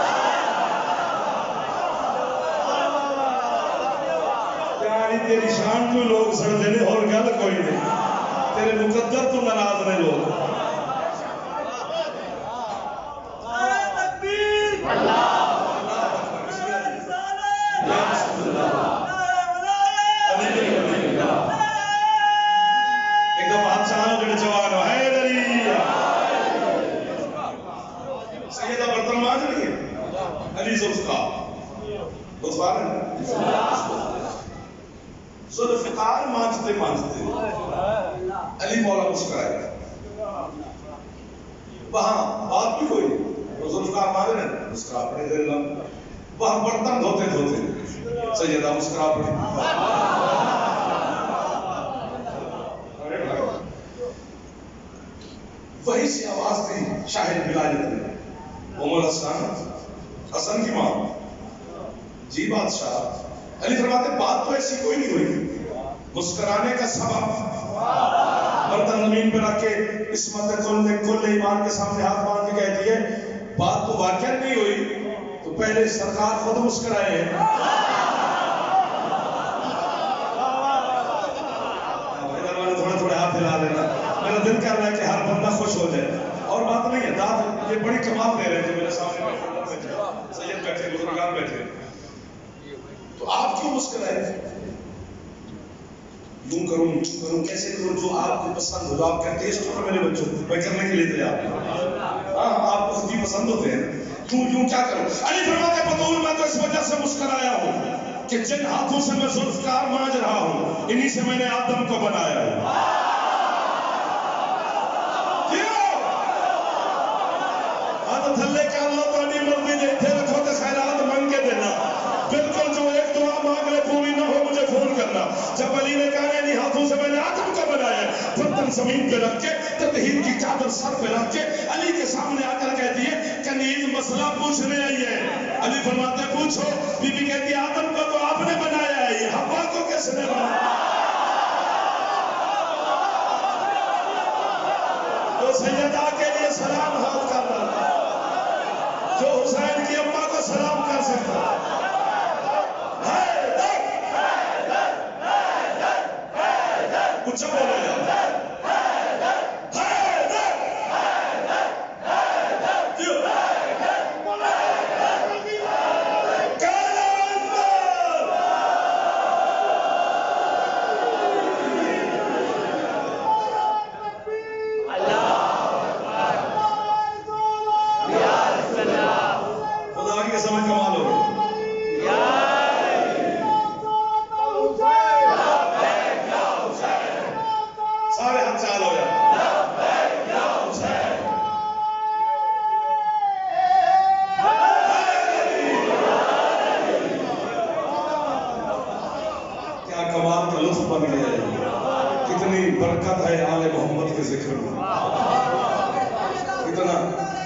यानी तेरी शान को लोग सड़ देने और गल कोई नहीं, तेरे मुकद्दर तो नाराज ने लोग। ज़ुल्फ़कार मांझते मांझते अली मौला मुस्कुराए। वहां बात भी कोई नहीं, वो ज़ुल्फ़कार मांझ रहे मुस्कुरा पड़े थे। वहां बर्तन धोते धोते सैयदा मुस्कुरा पड़ी। वही सी आवाज थी शाहिद विलायत में, उम्मुल हसन हसन की मां जी बादशाह علی فرماتے بات تو ایسی کوئی نہیں ہوئی، مسکرانے کا سبب برتن زمین پہ رکھ کے عصمت کل نے کل ایمان کے سامنے ہاتھ باندھ کے کہہ دیے بات تو واقعہ نہیں ہوئی تو پہلے سرکار خود مسکرائے ہیں. تھوڑے تھوڑے ہاتھ ہلا لینا، میرا دل کہہ رہا ہے کہ ہر بندہ خوش ہو جائے. اور بات نہیں ہے، داد یہ بڑی کمال دے رہے ہیں جو میرے سامنے بیٹھے، سید بیٹھے، بزرگان بیٹھے، تو آپ کیوں مسکرائے؟ یوں کروں یوں کروں کیسے کروں جو آپ کو پسند ہو، جو آپ کا ٹیسٹ ہو میرے بچوں میں کرنے کے لیے تیار ہوں. ہاں آپ کو خود ہی پسند ہوتے ہیں، یوں یوں کیا کروں؟ علی فرماتے بطول میں تو اس وجہ سے مسکرایا ہوں کہ جن ہاتھوں سے میں ذوالفقار مانج رہا ہوں انہی سے میں نے آدم کو بنایا ہے. تھلے کر لو تو نہیں مرضی دے تھے رکھو تو خیرات مانگ کے دینا. بالکل جو ایک دعا مانگ لے پوری نہ ہو مجھے فون کرنا. جب علی نے کہا نہیں ہاتھوں سے میں نے آدم کو بنایا ہے، برتن زمین پہ رکھ کے تطہیر کی چادر سر پہ رکھ کے علی کے سامنے آ کر کہہ دیے کنیز مسئلہ پوچھنے آئی ہے. علی فرماتے پوچھو. بی بی کہتی آدم کو تو آپ نے بنایا ہے، یہ حوا کو کس نے بنایا؟ تو سیدہ کے لیے سلام ہاتھ کر رہا جو حسین کی اماں کو سلام کر سکتا کچھ بولو یار. کتنی برکت ہے آل محمد کے ذکر میں، کتنا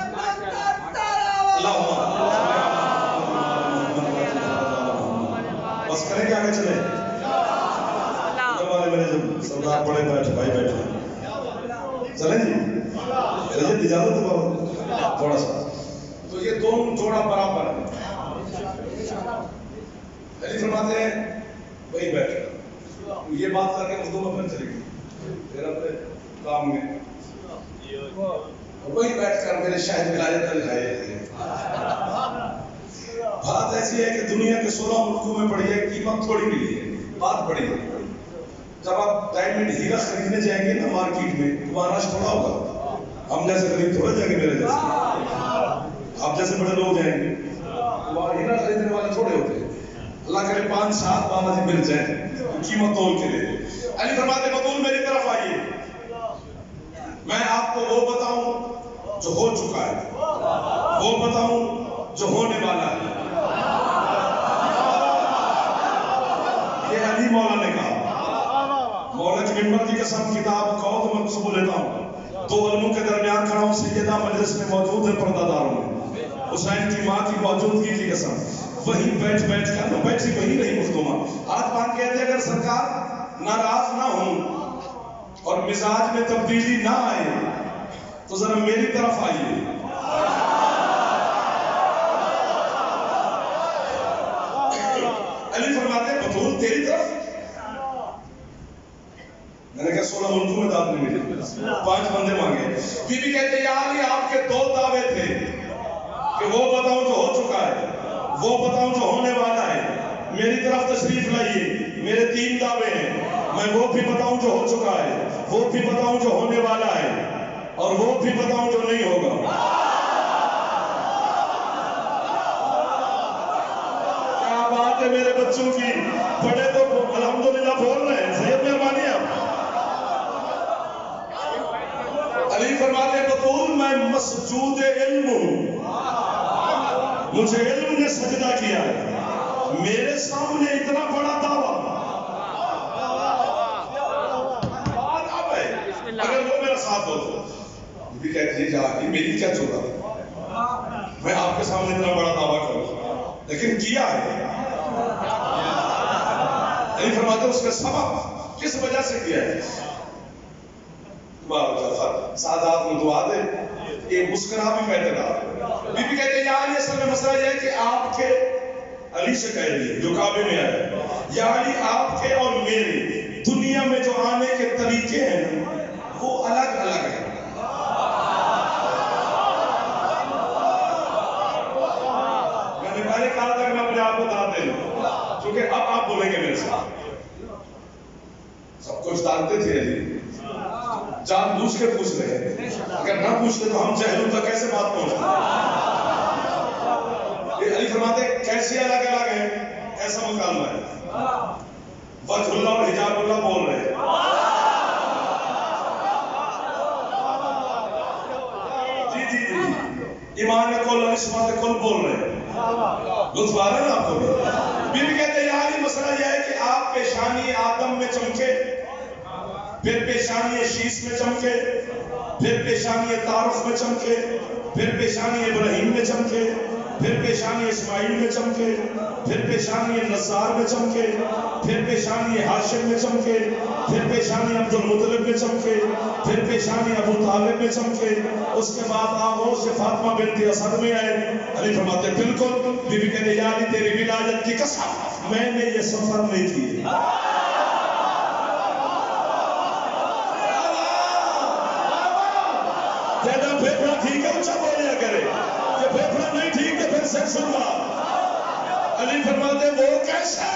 بس کریں گے آگے چلے. میرے جب سردار بڑے بیٹھے بھائی بیٹھے چلیں جی رجت اجازت ہے بابا تھوڑا سا. تو یہ دونوں جوڑا برابر ہے. علی فرماتے ہیں وہی بیٹھے یہ بات کر کے اردو میں پھر چلے گی پھر اپنے کام میں وہی بیٹھ کر میرے شاہد ولایت لکھائے. بات ایسی ہے کہ دنیا کے سولہ ملکوں میں پڑی ہے، قیمت تھوڑی ملی ہے، بات بڑی ہے. جب آپ ڈائمنڈ ہیرا خریدنے جائیں گے نا مارکیٹ میں تو وہاں رش تھوڑا ہوگا. ہم جیسے خرید تھوڑا جائیں گے، میرے جیسے آپ جیسے بڑے لوگ جائیں گے وہاں ہیرا خریدنے والے تھوڑے ہوتے ہیں. اللہ کرے پانچ سات بابا جی مل جائیں قیمت تول کے لیے. علی فرماتے بطول میری طرف آئیے، میں آپ کو وہ بتاؤں جو ہو چکا ہے، وہ بتاؤں جو ہونے والا ہے. یہ علی مولا نے کہا. مولا کی ممبر کی قسم کتاب کہو تو میں صبح لیتا ہوں. دو علموں کے درمیان کھڑا ہوں، سیدہ مجلس میں موجود ہے پردہ داروں میں، حسین کی ماں کی موجودگی کی قسم. وہیں بیٹھ بیٹھ کر نہ بیٹھی وہی نہیں مختومہ ہاتھ باندھ کہتے اگر سرکار ناراض نہ ہوں اور مزاج میں تبدیلی نہ آئے تو ذرا میری طرف آئیے. علی فرماتے بطول تیری طرف. میں نے کہا سولہ ملکوں میں دعوت نہیں ملی، پانچ بندے مانگے. بی بی کہتے یا علی آپ کے دو دعوے تھے کہ وہ بتاؤں جو ہو چکا ہے، وہ بتاؤں جو ہونے والا ہے. میری طرف تشریف لائیے، میرے تین دعوے ہیں. میں وہ بھی بتاؤں جو ہو چکا ہے، وہ بھی بتاؤں جو ہونے والا ہے، اور وہ بھی بتاؤں جو نہیں ہوگا. کیا بات ہے میرے بچوں کی، بڑے تو الحمدللہ بول رہے ہیں. سید مہربانی آپ. علی فرماتے بطول میں مسجود علم ہوں، مجھے علم نے سجدہ کیا ہے. میرے سامنے اتنا بڑا دعویٰ، اگر وہ میرا ساتھ ہو تو بھی کہتے ہیں جا میری کیا ضرورت، میں آپ کے سامنے اتنا بڑا دعویٰ کروں، لیکن کیا ہے علی فرماتے ہیں اس کا سبب کس وجہ سے کیا ہے؟ سادات میں دعا دے ایک مسکرا بھی کہتے رہا بی بی کہتے ہیں یا علی اصل میں مسئلہ یہ ہے کہ آپ کے علی سے کہہ دیے جو کعبے میں آئے یا علی آپ کے اور میرے دنیا میں جو آنے کے طریقے ہیں وہ الگ الگ ہیں. میں نے پہلے کہا تھا کہ میں اپنے آپ کو دعوت دے لوں کیونکہ اب آپ بولیں گے میرے ساتھ. سب کچھ جانتے تھے علی جان بوجھ کے پوچھ رہے ہیں اگر نہ پوچھتے تو ہم جہلوں تک کیسے بات پہنچتے. علی فرماتے ہیں کیسے الگ الگ ہیں ایسا مکالمہ ہے. وجہ اللہ اور حجاب اللہ بول رہے ہیں. جی جی جی ایمان کل اور عصمت کل بول رہے ہیں. لطف آ رہا ہے نا آپ کو بھی. بیوی کہتے ہیں یہاں مسئلہ یہ ہے کہ آپ پیشانی آدم میں چمکے پھر پیشانی شیش میں چمکے پھر پیشانی تعارف میں چمکے پھر پیشانی ابراہیم میں چمکے پھر پیشانی اسماعیل میں چمکے پھر پیشانی نصار میں چمکے پھر پیشانی ہاشم میں چمکے پھر پیشانی عبد المطلب میں چمکے پھر پیشانی ابو طالب میں چمکے اس کے بعد آغوش سے فاطمہ بنت اسد میں آئے. علی فرماتے بالکل. بی بی کہتے یا علی تیری ولادت کی قسم میں نے یہ سفر نہیں کی. زیادہ پھیپڑا ٹھیک ہے اچھا بولیا کرے کہ پھیپڑا نہیں ٹھیک ہے پھر سے سننا. علی فرماتے وہ کیسے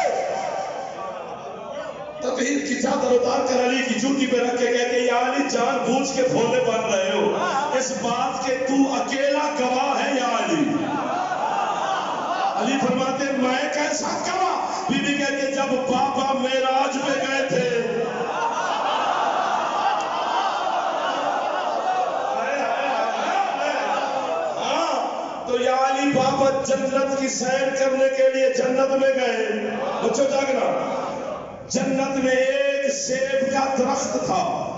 تطہیر کی چادر اتار کر علی کی چوٹی پہ رکھ کے کہتے یا علی جان بوجھ کے بھولے بن رہے ہو اس بات کے تو اکیلا گواہ ہے یا علی. علی فرماتے میں کیسا گواہ. بی بی کہتے جب بابا معراج پہ گئے تھے یا علی بابا جنت کی سیر کرنے کے لیے جنت میں گئے. بچوں جاگنا جنت میں ایک سیب کا درخت تھا.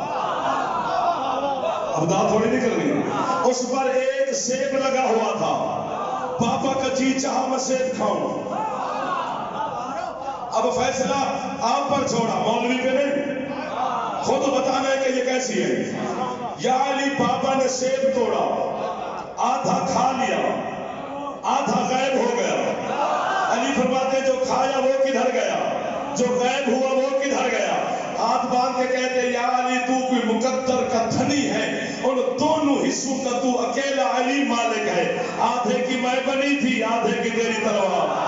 اب دعا تھوڑی نہیں کرنی. اس پر ایک سیب لگا ہوا تھا. بابا کا جی چاہا میں سیب کھاؤں. اب فیصلہ آپ پر چھوڑا مولوی پہ نہیں. خود بتانا ہے کہ یہ کیسی ہے. یا علی بابا نے سیب توڑا آدھا کھا لیا آدھا غائب ہو گیا. علی فرماتے جو کھایا وہ کدھر گیا جو غائب ہوا وہ کدھر گیا. ہاتھ باندھ کے کہتے یا علی تو کوئی مقدر کا دھنی ہے اور دونوں حصوں کا تو اکیلا علی مالک ہے. آدھے کی میں بنی تھی آدھے کی تیری تلوار.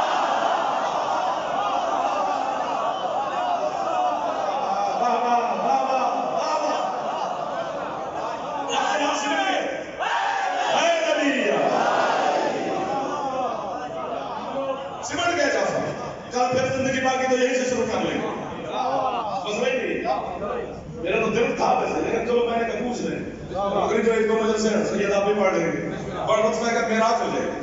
کل پھر زندگی باقی تو یہی سے شروع کر لیں گے. مسئلہ ہی نہیں. میرا تو دل تھا ویسے لیکن چلو میں نے کہا پوچھ لیں. اگر جو ایک دو مجلس ہیں سید آپ بھی پڑھ لیں گے بڑا وقت ہے کہ میراث ہو جائے.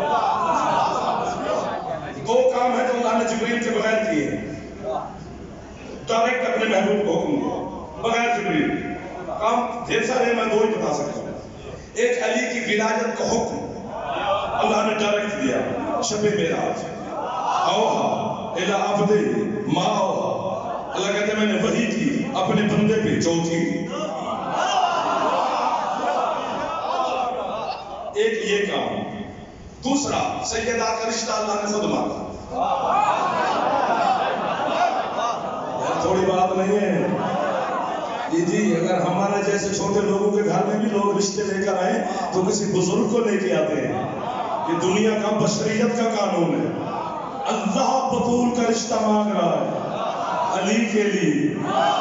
دو کام ہے جو اللہ نے جبریل کے بغیر کیے. ڈائریکٹ اپنے محبوب کو حکم دیا بغیر جبریل. کام ڈھیر سارے میں دو ہی بتا سکتا ہوں. ایک علی کی ولادت کا حکم اللہ نے ڈائریکٹ دیا شب معراج. اوہا الہ عبدی ما اوہا. اللہ کہتے ہیں میں نے وحی کی اپنے بندے پہ جو کی. ایک یہ کام. دوسرا سیدہ کا رشتہ اللہ نے خود مانگا. تھوڑی بات نہیں ہے جی جی. اگر ہمارے جیسے چھوٹے لوگوں کے گھر میں بھی لوگ رشتے لے کر آئے تو کسی بزرگ کو لے کے آتے ہیں. یہ دنیا کا بشریت کا قانون ہے. اللہ بطول کا رشتہ مانگ رہا ہے علی کے لیے.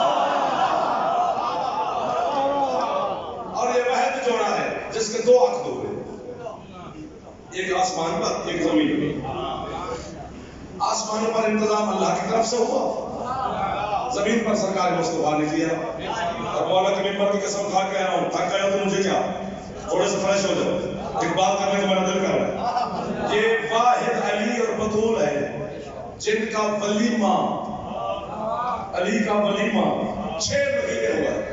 اور یہ واحد جوڑا ہے جس کے دو عقد ہوئے. ایک آسمان پر ایک زمین پر. آسمان پر انتظام اللہ کی طرف سے ہوا. زمین پر سرکار مصطفیٰ نے کیا. اور مولا کے ممبر کی قسم کھا کے آیا ہوں تھک گیا تو مجھے کیا تھوڑے سے فریش ہو جاؤ. ایک بات کرنے کا میرا دل کر رہا ہے. یہ واحد علی اور بطول ہے جن کا ولیمہ علی کا ولیمہ چھ مہینے ہوا ہے.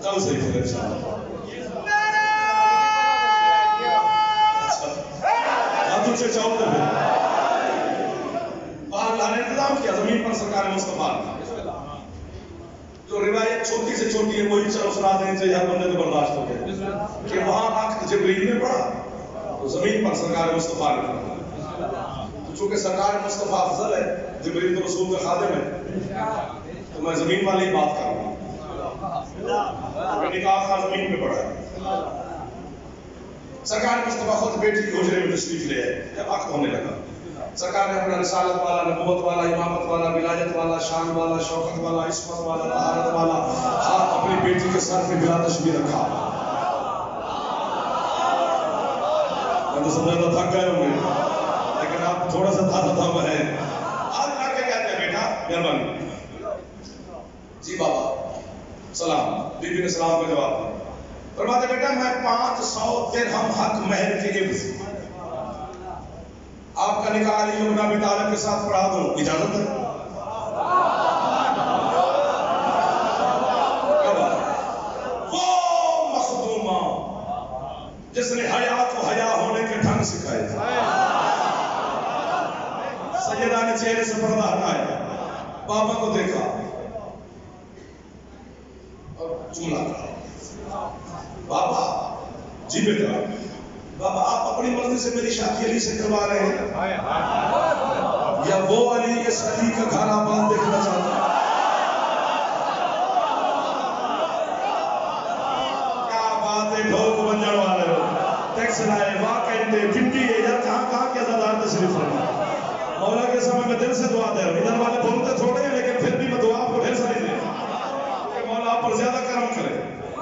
कल सही फिर इंशाल्लाह। अच्छा तुझे चाहो तो बाहर लाने इंतजाम किया जमीन पर सरकार मुस्तफा जो रिवायत छोटी से छोटी है वही चलो सुना देनी चाहिए हर बंदे को बर्दाश्त हो गया कि वहां आखिर जिब्रील ने पढ़ा तो जमीन पर सरकार मुस्तफा ने पढ़ा। तो चूंकि सरकार मुस्तफा अफजल है जिब्रील तो रसूल का खादिम है तो मैं जमीन वाली ही बात कर रहा हूँ। निकाह खां जमीन पे पढ़ा है सरकार मुस्तफा खुद बेटी की हुजरे में तशरीफ ले आए जब वक्त होने लगा सरकार ने अपना रिसालत वाला नबूवत वाला इमामत वाला विलायत वाला शान वाला शौकत वाला इस्मत वाला तहारत वाला हाथ अपनी बेटी के सर पे बिला तशबीह रखा। मैं तो समझा था थक गए होंगे लेकिन आप थोड़ा सा ताजा था है आज लड़के कहते हैं बेटा मेहरबानी जी बाबा सलाम बीबी ने सलाम का जवाब दिया फरमाते बेटा मैं पांच सौ दिरहम हक महर के इब्स आपका निकाह अली इब्न अबी तालिब के साथ पढ़ा दूं इजाजत है? वो मखदूमा जिसने हया को हया होने के ढंग सिखाए सैयदा ने चेहरे से पर्दा हटाया पापा को देखा और चुमला बाबा जी बेटा बाबा आप अपनी मर्जी से मेरी शादी अली से करवा रहे हैं या वो अली इस अली का घर आबाद देखना चाहता है? क्या बात है ढोल बंजन वाले हो टैक्स लाए वाह कहते भिंडी है यार कहाँ कहाँ के अज़ादार तशरीफ फरमा मौला के समय में दिल से दुआ दे रहा हूँ इधर वाले बोलते थोड़े हैं लेकिन फिर भी मैं दुआ आपको ढेर सारी दे कि मौला आप पर ज्यादा करम करे।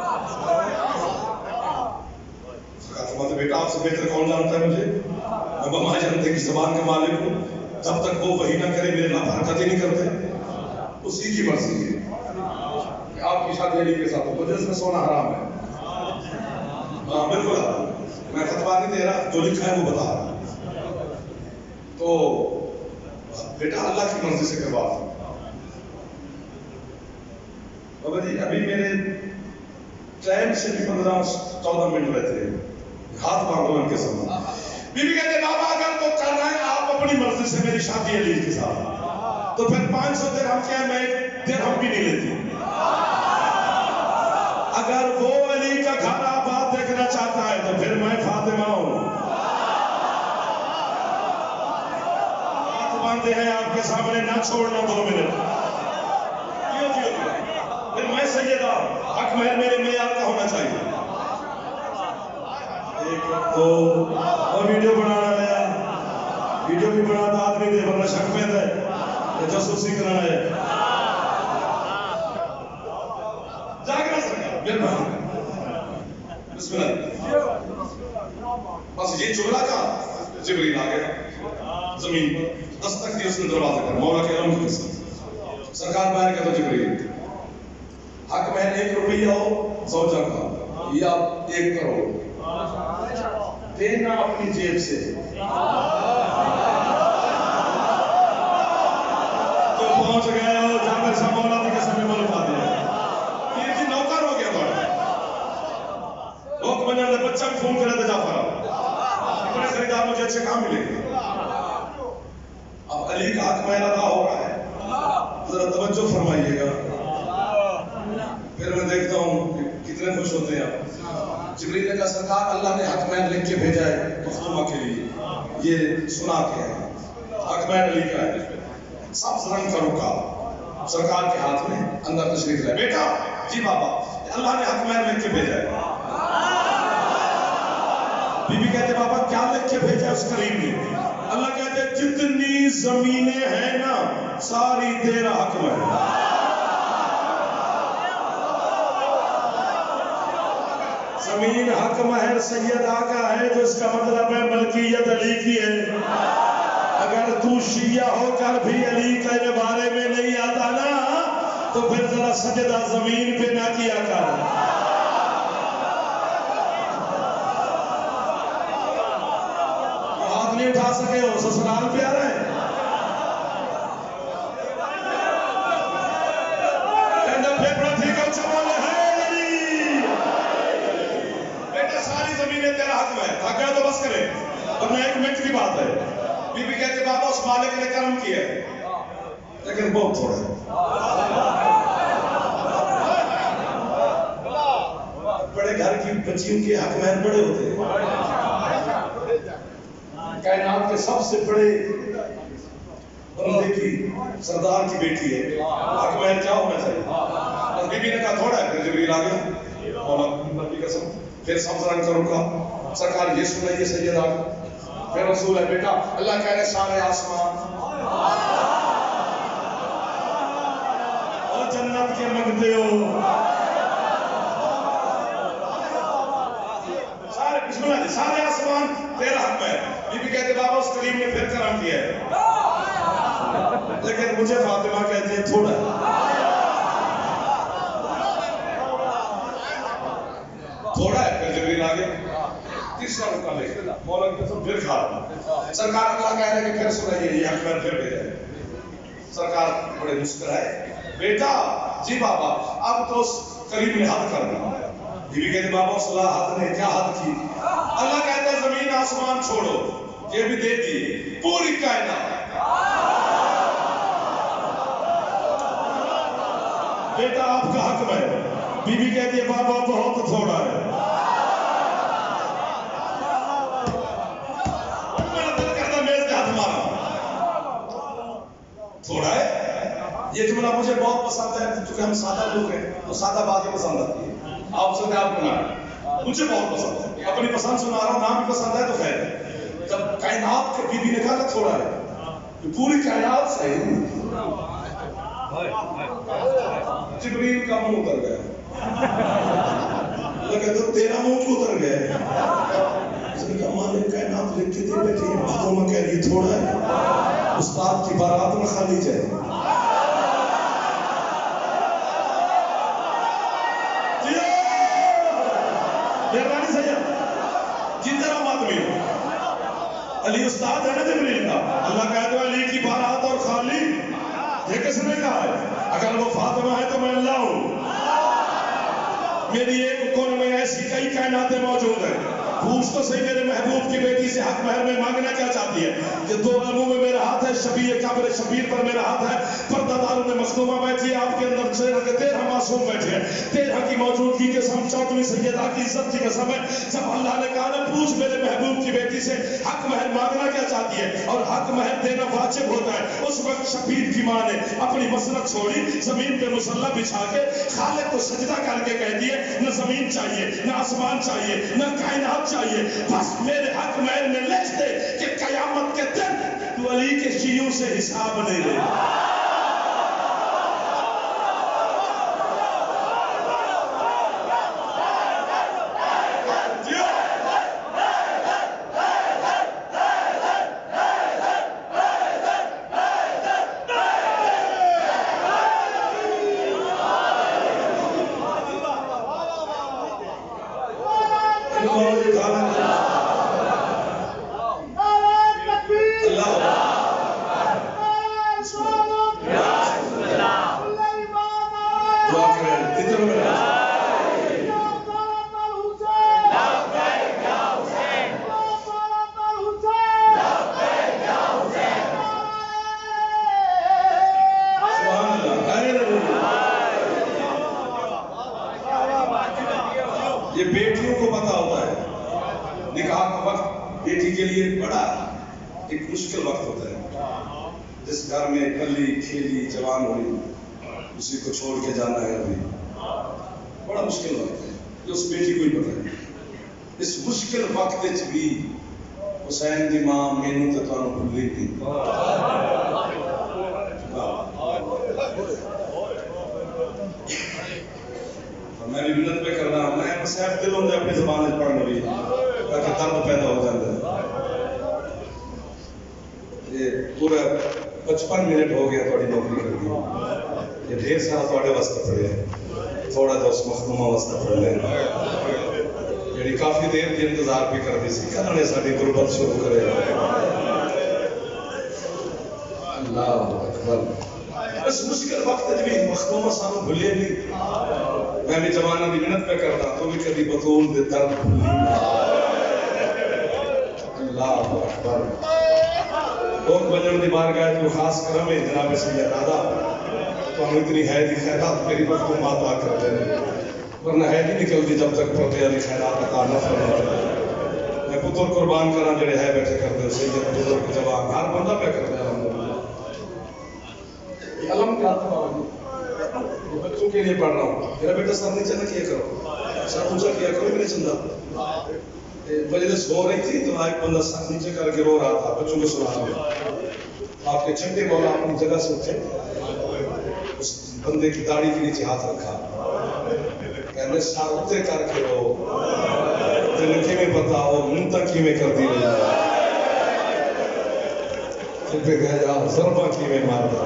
तो बेटा आपसे बेहतर कौन जानता है मुझे मैं बमा जानते की जबान के मालिक हूँ जब तक वो वही ना करे मेरे लाभ हरकत ही नहीं करते उसी की मर्जी है कि आपकी शादी अली के साथ मजलिस में सोना हराम है। हाँ बिल्कुल मैं फतवा नहीं दे रहा जो लिखा है वो बता रहा तो बेटा अल्लाह की मर्जी से करवा बाबा जी अभी मेरे ट्रेन से भी पंद्रह चौदह मिनट रहते हैं हाथ मांगो उनके सामने बीबी कहते बाबा अगर तो करना है आप अपनी मर्जी से मेरी शादी अली के साथ तो फिर पांच सौ दिरहम क्या मैं दिरहम भी नहीं लेती। अगर वो अली का घर आबाद देखना चाहता है तो फिर मैं फातिमा हूं हाथ बांधे हैं आपके सामने ना छोड़ना दो मिनट क्यों क्यों फिर मैं सैयदा हक महर मेरे मेयार का होना चाहिए। तो और वीडियो बनाना लिया वीडियो भी बनाता आदमी दे वरना शक में है ये जासूसी करना है जागना सरकार मेहरबानी बिस्मिल्लाह बस ये चुगला का जिब्रील आ गया जमीन पर दस्तक दी उसने दरवाजे पर मौला के अलम के साथ सरकार बाहर कहता जिब्रील हक महर एक रुपया हो सौजा का या एक करोड़ देना अपनी जेब से तो पहुंच गए हो जाकर सब मौला के समय बोल पा दिया ये जी नौकर हो गया लोग बना दे बच्चा भी फोन करे तो जाफर इतने खरीदार मुझे अच्छे काम मिलेंगे। अब अली का हक महर अदा हो रहा है जरा तवज्जो फरमाइएगा फिर मैं देखता हूँ कितने खुश होते हैं आप। जिब्रील ने कहा सरकार अल्लाह ने हक महर लिख के भेजा है मखदूमा के लिए ये सुना के है हक महर अली का है सब्ज रंग का रुका सरकार के हाथ में अंदर तशरीफ लाए बेटा जी बाबा अल्लाह ने हक महर लिख के भेजा है। बीबी कहते बाबा क्या लिख के भेजा उस करीम ने अल्लाह कहते जितनी जमीनें हैं ना सारी तेरा हक महर जमीन हक महर सैयदा का है तो इसका मतलब है मलकियत अली की है। अगर तू शिया होकर भी अली के बारे में नहीं आता ना तो फिर जरा सजदा जमीन पे ना किया कर। हाथ नहीं उठा सके हो ससुराल प्यारा है फेफड़ा ठीक है ورنہ ایک منٹ کی بات ہے. بی بی کہتے بابا اس مالک نے کرم کیا ہے لیکن بہت تھوڑا ہے. بڑے گھر کی بچیوں کے حق مہر بڑے ہوتے ہیں. کائنات کے سب سے بڑے بندے کی سردار کی بیٹی ہے, حق مہر کیا ہونا چاہیے؟ بی بی نے کہا تھوڑا ہے. پھر جبریل آ گیا, مولا نبی قسم پھر سبز رنگ کا رکا, سرکار یہ سنائیے سیدہ. پھر رسول ہے بیٹا اللہ کہہ رہے سارے آسمان اور جنت کے منگتے ہو سارے, بسم اللہ جی, سارے آسمان تیرا حق ہے. بی بی کہتے بابا اس کریم نے پھر کرم کیا ہے لیکن مجھے فاطمہ کہتے ہیں تھوڑا ہے. تھوڑا ہے. پھر جبریل آگے تیسرا رکا لے مولا کی قسم پھر کھا رہا. سرکار اللہ کہہ رہے کہ پھر سنائیے یہ حق میں پھر بھیجا. سرکار بڑے مسکرائے, بیٹا جی بابا اب تو اس قریب نے حد کرنا. بی بی کہتے بابا صلاح حد نے کیا حد کی؟ اللہ کہتا ہے زمین آسمان چھوڑو, یہ بھی دے دی پوری کائنات. بیٹا آپ کا حق ہے. بی بی کہتی ہے بابا بہت تھوڑا ہے. میرا دل کرتا میز پہ ہاتھ مارا. تھوڑا ہے. یہ جملہ مجھے بہت پسند ہے کیونکہ ہم سادہ لوگ ہیں تو سادہ باتیں پسند آتی ہے. آپ سے آپ کو نہ مجھے بہت پسند ہے, اپنی پسند سنا رہا ہوں, نام بھی پسند ہے تو خیر. جب کائنات کے بی بی نے کہا کہ تھوڑا ہے تو پوری کائنات سے جبریل کا منہ اتر گیا. لگا تو تیرا منہ کیوں اتر گیا؟ اس نے کہا مالک کائنات لکھ کے دے بیٹھی ہے, فاطمہ کہہ رہی تھوڑا ہے. استاد کی بارات میں خالی جائے. مہربانی سید جتنا ماتمی ہو علی استاد ہے نا جبریل کا. اللہ کہتے ہیں علی کی بارات اور خالی. یہ کس نے کہا ہے؟ اگر وہ فاطمہ ہے تو میں اللہ ہوں. میری ایک کون میں ایسی کئی کائناتیں موجود ہیں. پوچھ تو صحیح میرے محبوب کی بیٹی سے حق مہر میں مانگنا کیا چاہتی ہے؟ کہ دو علموں میں میرا ہاتھ ہے, شبیر قبر شبیر پر میرا ہاتھ ہے, پردہ دار میں مخدومہ بیٹھی ہے, آپ کے اندر تیرہ معصوم بیٹھے ہیں. تیرہ کی موجودگی کی قسم, چودھویں سیدہ کی عزت کی قسم ہے. جب اللہ نے کہا نا پوچھ میرے محبوب کی بیٹی سے حق مہر مانگنا کیا چاہتی ہے اور حق مہر دینا واجب ہوتا ہے, اس وقت شبیر کی ماں نے اپنی مسرت چھوڑی, زمین پہ مصلی بچھا کے خالق کو سجدہ کر کے کہہ دیے نہ زمین چاہیے نہ آسمان چاہیے نہ کائنات چاہیے, بس میرے حق مہر میں لکھ دے کہ قیامت کے دن تو علی کے شیعوں سے حساب نہیں لے. یہ بیٹیوں کو پتا ہوتا ہے نکاح کا وقت بیٹی کے لیے بڑا ایک مشکل وقت ہوتا ہے. جس گھر میں پلی کھیلی جوان ہوئی اسی کو چھوڑ کے جانا ہے ابھی بڑا مشکل وقت ہے, جو اس بیٹی کو ہی پتا ہے. اس مشکل وقت بھی حسین دی ماں مینوں تے تانوں بھلی نہیں. میں بھی منت پہ کرنا میں مسائب دل ہوندے اپنی زبان وچ پڑھنا بھی تاکہ درد پیدا ہو جاتا ہے. یہ پورا پچپن منٹ ہو گیا تھوڑی نوکری کر دی, یہ ڈھیر سارا تھوڑے واسطے پڑھے, تھوڑا جا اس مخدومہ واسطے پڑھ لیں یعنی کافی دیر کی انتظار بھی کر دی سی کہنا نے ساری غربت شروع کرے. اللہ اکبر. اس مشکل وقت بھی مخدومہ سانو بھلے نہیں. میں بھی جوانہ دی منت پہ کرتا تو بھی کبھی بطول دے درد بھلی. اللہ اللہ اکبر بہت بجن دی بارگاہ جو خاص کرم ہے جناب سید دادا تو ہم اتنی ہے دی خیرات میری مخدومات آ کر دے ورنہ ہے دی نکل دی جب تک پڑھتے علی خیرات عطا نہ فرمائے میں پتر قربان کرنا جڑے ہے بیٹھے کرتے سید بزرگ جوان ہر بندہ پہ کرتے ہیں الحمدللہ یہ علم کیا تھا بچوں کے لیے پڑھ رہا ہوں میرا بیٹا سر نیچے نہ کیا کرو سر اونچا کیا کرو میرے چندہ مجلس ہو رہی تھی تو ایک بندہ سر نیچے کر کے رو رہا تھا بچوں کو سنا رہا آپ کے چھٹے مولا اپنی جگہ سے اٹھے اس بندے کی داڑھی کے نیچے ہاتھ رکھا کہنے سر اٹھے کر کے رو تینے کی میں پتا ہو منتہ کی میں کر دی رہی پھر پہ گیا جا ضربہ کی میں مارتا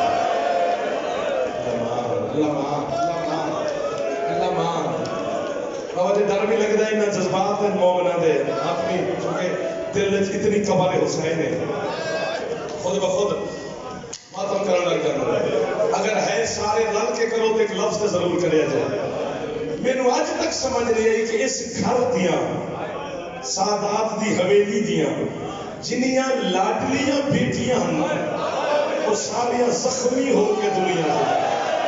اللہ مان اللہ مان اللہ مان بابا جی ڈر بھی لگ رہا ہے نا جذبات ہیں مومنہ دے اپنی چونکہ دل میں اتنی قبال حسین ہے خود بخود ماتم کرنا لگ جانا اگر ہے سارے رل کے کرو تو ایک لفظ ضرور کریا جائے میں نے آج تک سمجھ نہیں آئی کہ اس گھر دیاں سادات دی حویلی دیاں جنیاں لاڈلیاں بیٹیاں ہم وہ ساریاں زخمی ہو کے دنیا سے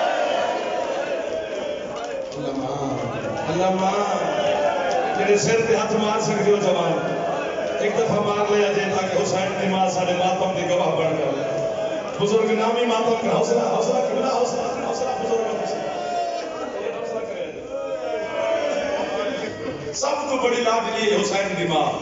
اللہ ماں اللہ ماں تیرے سر پہ ہاتھ مار سکتے ہو جوان ایک دفعہ مار لیا جائے تاکہ حسین کی ماں سارے ماتم کے گواہ بڑھ کر بزرگ نامی ماتم کا حوصلہ حوصلہ قبلہ حوصلہ حوصلہ بزرگ سب تو بڑی لاڈلی ہے حسین کی ماں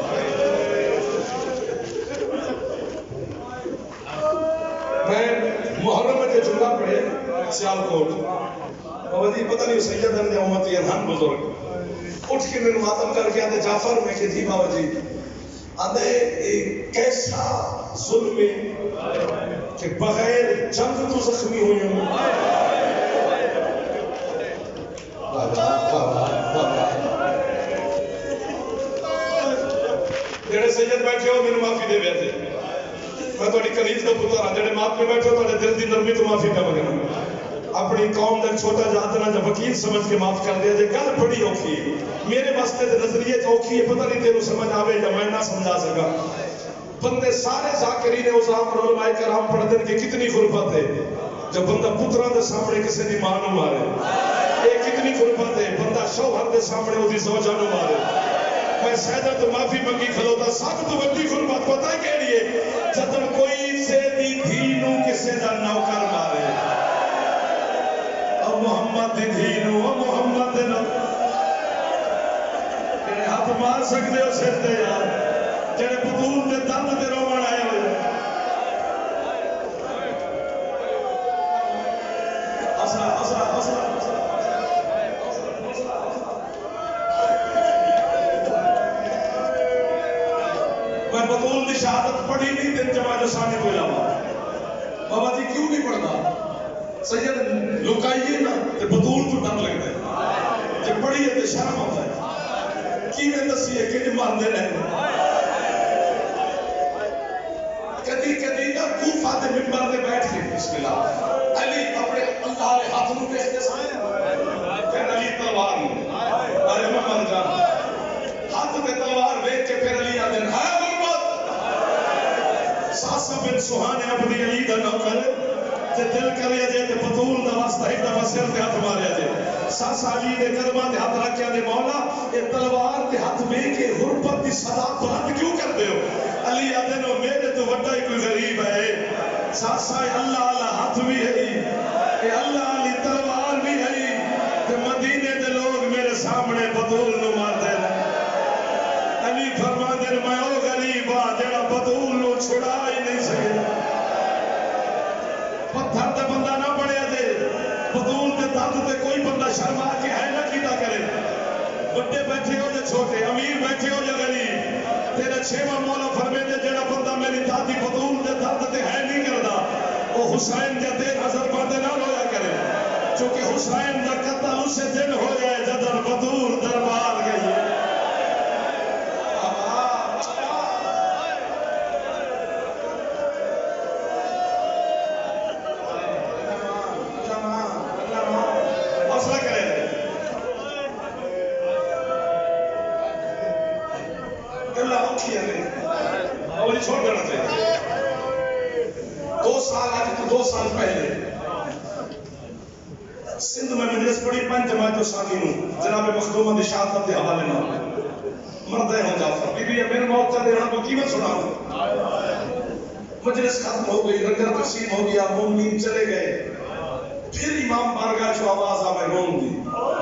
میں محرم میں جو جملہ پڑھے سیالکوٹ بابا جی پتہ نہیں سید نے امتی انہان بزرگ اٹھ کے میں ماتم کر کے آدھے جعفر میں کہ جی بابا جی آدھے کیسا ظلم کہ بغیر جنگ تو زخمی ہوئی ہوں جڑے سید بیٹھے ہو میرے معافی دے بیٹھے میں تھوڑی کنیز کا پتر ہاں جڑے ماں پہ بیٹھے ہو تھوڑے دل دی نرمی تو معافی کا مگنا اپنی قوم کا چھوٹا جہاں نا جب وکیل سمجھ کے معاف کر دیا جائے گل بڑی اوکھی ہے میرے واسطے تے نظریے تو اوکھی ہے پتہ نہیں تیروں سمجھ آوے یا میں نہ سمجھا سکا بندے سارے ذاکرین عظام اور علماء کرام پڑھ دیں کہ کتنی غربت ہے جب بندہ پتراں دے سامنے کسی دی ماں نو مارے یہ کتنی غربت ہے بندہ شوہر دے سامنے وہ دی زوجہ نو مارے میں سیدہ تو معافی منگی کھلوتا سب تو بڑی غربت پتہ ہے کہڑی ہے جدن کوئی سے دی دھی نو کسی دا نوکر مارے او محمد دی دھی نو او محمد دی نو کہ ہاتھ مار سکتے ہو سر دے یار جڑے بطول دے دند دے رومن آئے ہوئے حسرہ حسرہ حسرہ میں بطول دی شہادت پڑھی نہیں دن جمعہ جو سانے کو علاوہ بابا جی کیوں نہیں پڑھتا سید لکائیے نا تے بطول کو ڈر لگتا ہے جب پڑھیے تے شرم ہوتا ہے کی میں دسیے کہ نہیں ماندے رہے کدی کدی نا کوفہ دے منبر دے بیٹھ کے بسم اللہ علی اپنے اللہ نے ہاتھ نو دیکھتے سائیں پھر علی تلوار نو ارے محمد جان ہاتھ تے تلوار دیکھ کے پھر علی آدھے ہے ساسا بن سہانے اپنی علی دا نوکر تے دل کریا جائے تے بطول دا واسطہ ایک دفعہ سر تے ہاتھ ماریا جائے ساسا علی دے قدماں تے ہاتھ رکھیا دے مولا یہ تلوار تے ہاتھ میں کے غربت دی صدا بلند کیوں کر دے ہو علی آدھے نو میرے تو وڈا ہی کوئی غریب ہے ساسا اللہ اللہ ہاتھ بھی ہے اے اللہ علی تلوار بھی ہے تے مدینے دے لوگ میرے سامنے بطول نو مار دے علی فرما دے میں او غریب آ جڑا بطول نو چھڑا ہی نہیں سکے پتھر تے بندہ نہ پڑیا دے بطول تے دند تے کوئی بندہ شرما کے ہے نہ کیتا کرے بڑے بیٹھے ہو یا چھوٹے امیر بیٹھے ہو یا غریب تیرے چھواں مولا فرمے دے جڑا بندہ میری دادی بطول تے دند تے ہے نہیں کردا وہ حسین دے دے نظر باندے نہ رویا کرے چونکہ حسین دا قتل اسے دن ہو جائے جدن بطول دربار گئی سال پہلے سندھ میں مجلس پڑھی پنج جماعت ثانی نو جناب مخدوم دی شہادت دے حوالے نال مردے ہو جعفر بی بی میرے موت کا دینا کو قیمت سنا مجلس ختم ہو گئی لنگر تقسیم ہو گیا مومنین چلے گئے پھر امام بارگاہ جو آواز آوے رون دی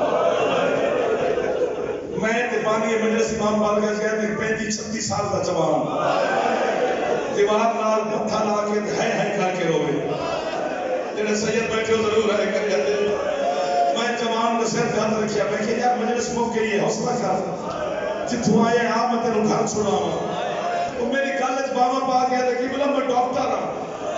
میں تبانی مجلس امام بارگاہ گیا میں پینتی چھتی سال کا جوان دیوار نال متھا لا کے ہے ہے کھا کے روے جنہیں سید بیٹھے ہو ضرور ہے کر جاتے میں جوان نے سر پہ ہاتھ رکھیا میں کہ یار مجلس موقع گئی ہے حوصلہ کر جتوں آئے آپ میں تینوں گھر چھوڑا ہوں وہ میری کالج بابا پا گیا تھا کہ بلا میں ڈاکٹر ہوں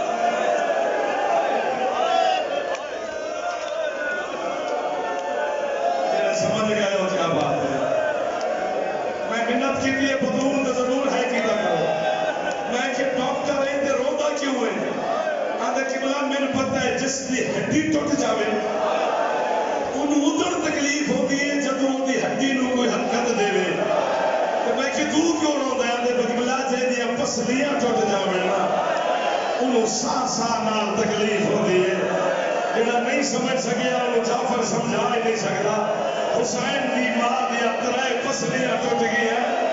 جنہیں سمجھ گئے ہو کیا بات ہے میں منت کی لیے بدور تو ضرور ہے کی کرو میں کہ ڈاکٹر ہے تے رودا کیوں ہے آدھا کہ بلا میں نے پتہ ہے جس دی ہڈی ٹوٹ جاوے انہوں ادھر تکلیف ہوتی ہے جب وہ دی ہڈی نو کوئی حرکت دے وے تو میں کہ تو کیوں رودا ہے آدھے بلا جے دیا پسلیاں ٹوٹ جاوے نا انہوں سا سا نال تکلیف ہوتی ہے جنہا نہیں سمجھ سکیا انہوں جعفر سمجھا ہی نہیں سکتا حسین دی ماں دیا ترائے پسلیاں ٹوٹ گئی ہے